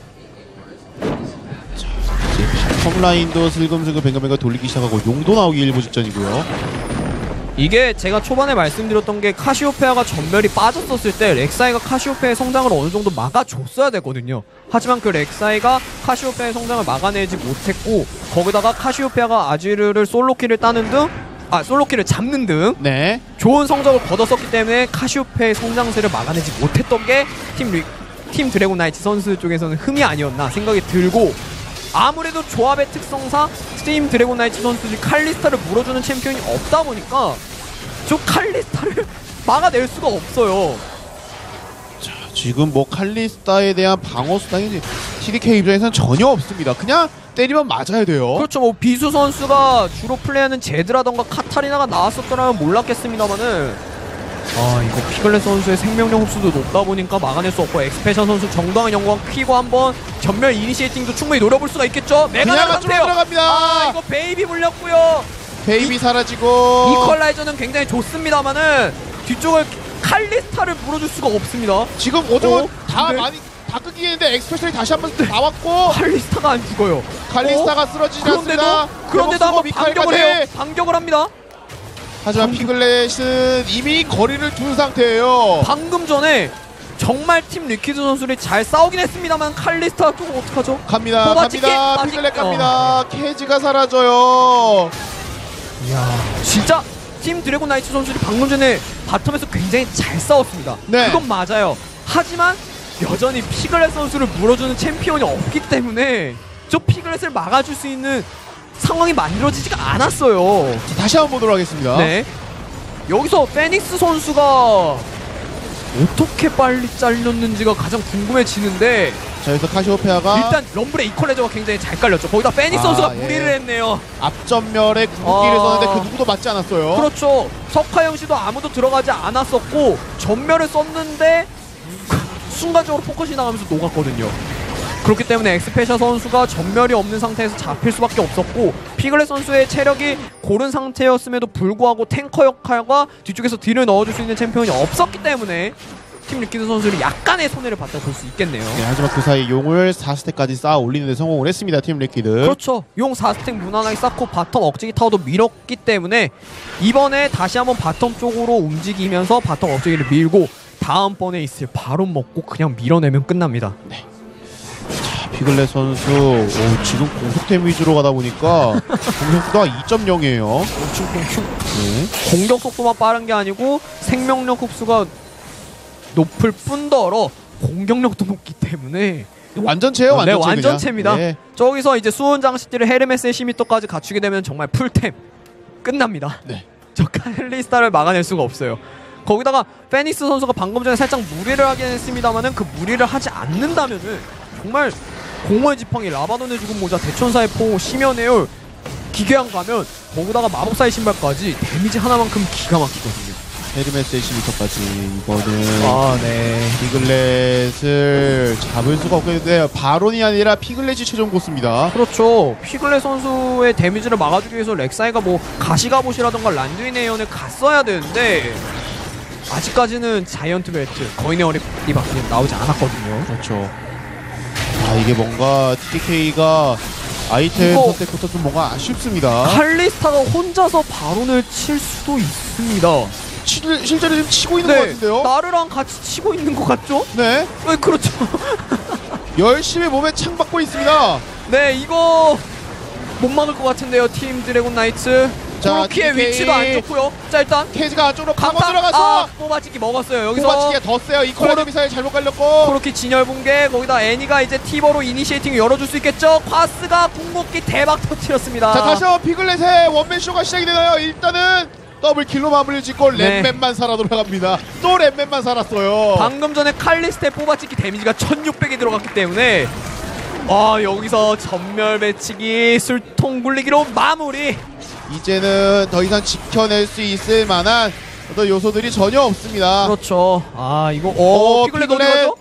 이제 바텀 라인도 슬금슬금 뱅글뱅글 돌리기 시작하고 용도 나오기 일부 직전이고요. 이게 제가 초반에 말씀드렸던 게 카시오페아가 전멸이 빠졌었을 때 렉사이가 카시오페아의 성장을 어느 정도 막아줬어야 되거든요. 하지만 그 렉사이가 카시오페아의 성장을 막아내지 못했고 거기다가 카시오페아가 아지르를 솔로킬을 따는 등 솔로킬을 잡는 등 네. 좋은 성적을 거뒀었기 때문에 카시오페아의 성장세를 막아내지 못했던 게 팀 드래곤 나이츠 선수 쪽에서는 흠이 아니었나 생각이 들고 아무래도 조합의 특성상 팀 드래곤 나이츠 선수들이 칼리스타를 물어주는 챔피언이 없다 보니까 저 칼리스타를 막아낼 수가 없어요. 자, 지금 뭐 칼리스타에 대한 방어 수당이 TDK 입장에서는 전혀 없습니다. 그냥 때리면 맞아야 돼요. 그렇죠. 뭐 비수 선수가 주로 플레이하는 제드라던가 카타리나가 나왔었더라면 몰랐겠습니다만은 이거 피글렛 선수의 생명력 흡수도 높다 보니까 막아낼 수 없고 엑스페션 선수 정당한 영광 퀴고 한번 전멸 이니시에이팅도 충분히 노려볼 수가 있겠죠. 메가나 상태요. 들어갑니다. 이거 베이비 물렸고요. 베이비 사라지고 이퀄라이저는 굉장히 좋습니다만은 뒤쪽을 칼리스타를 물어줄 수가 없습니다. 지금 오정은 다 네. 많이 다 끄기는데 엑스페셜이 다시 한번 나왔고 칼리스타가 안 죽어요. 칼리스타가 쓰러지지 않습니다. 그런데도 한번 반격을 해요. 반격을 합니다. 하지만 피글렛은 이미 거리를 둔 상태예요. 방금 전에 정말 팀 리퀴드 선수들이 잘 싸우긴 했습니다만 칼리스타 또 어떡하죠? 갑니다. 뽑아치기, 갑니다. 빠지- 피글렛 갑니다. 케이지가 사라져요. 이야, 진짜 팀 드래곤 나이츠 선수들이 방금 전에 바텀에서 굉장히 잘 싸웠습니다. 네. 그건 맞아요. 하지만 여전히 피글렛 선수를 물어주는 챔피언이 없기 때문에 저 피글렛을 막아줄 수 있는 상황이 만들어지지가 않았어요. 자, 다시 한번 보도록 하겠습니다. 네. 여기서 페닉스 선수가 어떻게 빨리 잘렸는지가 가장 궁금해지는데 자, 여기서 카시오페아가 일단 럼블의 이퀄라이저가 굉장히 잘 깔렸죠. 거기다 페닉스 선수가 무리를 했네요. 앞전멸에 궁극기를 썼는데 그 누구도 맞지 않았어요. 그렇죠. 석하영 씨도 아무도 들어가지 않았었고 전멸을 썼는데 순간적으로 포커싱이 나가면서 녹았거든요. 그렇기 때문에 엑스페샤 선수가 전멸이 없는 상태에서 잡힐 수밖에 없었고 피글렛 선수의 체력이 고른 상태였음에도 불구하고 탱커 역할과 뒤쪽에서 딜을 넣어줄 수 있는 챔피언이 없었기 때문에 팀 리퀴드 선수는 약간의 손해를 봤다고 볼 수 있겠네요. 네, 하지만 그 사이 용을 4스택까지 쌓아 올리는 데 성공을 했습니다. 팀 리퀴드. 그렇죠. 용 4스택 무난하게 쌓고 바텀 억제기 타워도 밀었기 때문에 이번에 다시 한번 바텀 쪽으로 움직이면서 바텀 억제기를 밀고 다음번에 있을 바론 먹고 그냥 밀어내면 끝납니다. 네. 자, 피글렛 선수 지금 공속템 위주로 가다 보니까 공격수가 2.0이에요. 네. 공격 속도만 빠른 게 아니고 생명력 흡수가 높을 뿐더러 공격력도 높기 때문에 완전체예요. 완전체. 네, 완전체입니다. 네. 저기서 이제 수은 장식들을 헤르메스의 시미터까지 갖추게 되면 정말 풀템 끝납니다. 네. 저 칼리스타를 막아낼 수가 없어요. 거기다가 페닉스 선수가 방금 전에 살짝 무리를 하긴 했습니다만은 그 무리를 하지 않는다면은 정말 공허의 지팡이, 라바돈의 죽은 모자, 대천사의 포, 심연의 기괴한 가면 거기다가 마법사의 신발까지 데미지 하나만큼 기가 막히거든요. 헤르메스의 시미터까지 이거는 네. 피글렛을 잡을 수가 없겠는데 바론이 아니라 피글렛이 최종 보스입니다. 그렇죠. 피글렛 선수의 데미지를 막아주기 위해서 렉사이가 뭐 가시가봇이라던가 란두인 에이언을 갔어야 되는데 아직까지는 자이언트 벨트, 거인의 어리밖에 나오지 않았거든요. 그렇죠. 아, 이게 뭔가 TDK가 아이템 선택부터 좀 뭔가 아쉽습니다. 칼리스타가 혼자서 바론을 칠 수도 있습니다. 실제로 지금 치고 있는 것 같은데요? 나르랑 같이 치고 있는 것 같죠? 네. 그렇죠. 열심히 몸에 창 받고 있습니다. 네, 이거 못 막을 것 같은데요, 팀 드래곤 나이츠. 코르키의 위치도 안 좋고요. 자, 일단 케이지가 안쪽으로 파고 들어가서 뽑아치기 먹었어요. 여기서 뽑아치기가 더 세요. 이퀄라이저 미사일 잘못 갈렸고 코르키 진열 붕괴. 거기다 애니가 이제 티버로 이니시에이팅 열어줄 수 있겠죠. 과스가 궁극기 대박 터뜨렸습니다. 자, 다시 한번 피글렛의 원맨쇼가 시작이 되나요? 일단은 더블 킬로 마무리를 짓고 랩맨만 살아 돌아갑니다. 또 랩맨만 살았어요. 방금 전에 칼리스트의 뽑아치기 데미지가 1600이 들어갔기 때문에 여기서 전멸 배치기 술통 굴리기로 마무리. 이제는 더 이상 지켜낼 수 있을 만한 어떤 요소들이 전혀 없습니다. 그렇죠. 이거 피글렛 어디 가죠?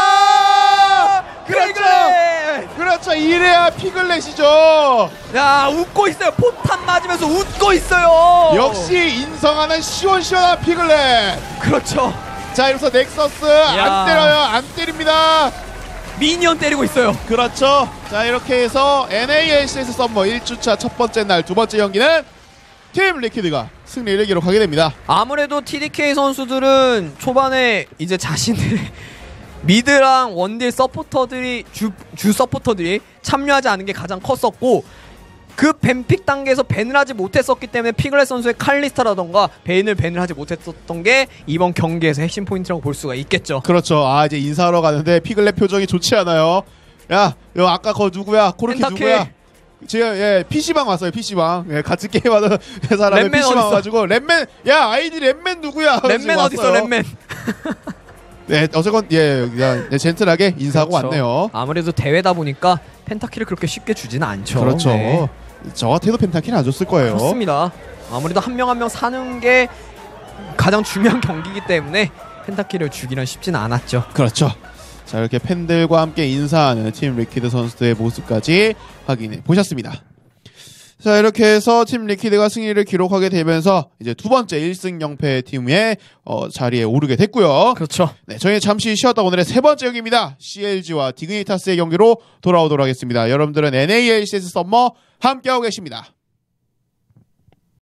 그렇죠. 이래야 피글렛이죠. 야, 웃고 있어요. 포탄 맞으면서 웃고 있어요. 역시 인성하는 시원시원한 피글렛. 그렇죠. 자, 이로써 넥서스 안 때려요. 안 때립니다. 미니언 때리고 있어요. 그렇죠. 자, 이렇게 해서 NALCS 썸머 1주차 첫 번째 날 두 번째 경기는 팀 리퀴드가 승리를 기록하게 됩니다. 아무래도 TDK 선수들은 초반에 이제 자신들의 미드랑 원딜 서포터들이 주 서포터들이 참여하지 않은 게 가장 컸었고 그 밴픽 단계에서 밴을 하지 못했었기 때문에 피글렛 선수의 칼리스타라던가 밴을 하지 못했었던 게 이번 경기에서 핵심 포인트라고 볼 수가 있겠죠. 그렇죠. 이제 인사하러 가는데 피글렛 표정이 좋지 않아요. 야, 아까 거 누구야? 코르키 누구야? 지금 PC방 왔어요. PC방. 같이 게임하는 사람이 PC방 와가지고 랩맨, 야, 아이디 랩맨 누구야? 랩맨 어딨어? 랩맨. 네, 어쨌건 그냥 젠틀하게 인사하고 그렇죠. 왔네요. 아무래도 대회다 보니까 펜타키를 그렇게 쉽게 주지는 않죠. 그렇죠. 네. 저 같아도 펜타키는 안 줬을 거예요. 그렇습니다. 아무래도 한 명 한 명 사는 게 가장 중요한 경기이기 때문에 펜타키를 주기는 쉽지는 않았죠. 그렇죠. 자, 이렇게 팬들과 함께 인사하는 팀 리퀴드 선수들의 모습까지 확인해 보셨습니다. 자, 이렇게 해서 팀 리퀴드가 승리를 기록하게 되면서 이제 두 번째 1승 0패 팀의 자리에 오르게 됐고요. 그렇죠. 네, 저희는 잠시 쉬었다 오늘의 세 번째 경기입니다. CLG와 디그니타스의 경기로 돌아오도록 하겠습니다. 여러분들은 NALCS 썸머 함께하고 계십니다.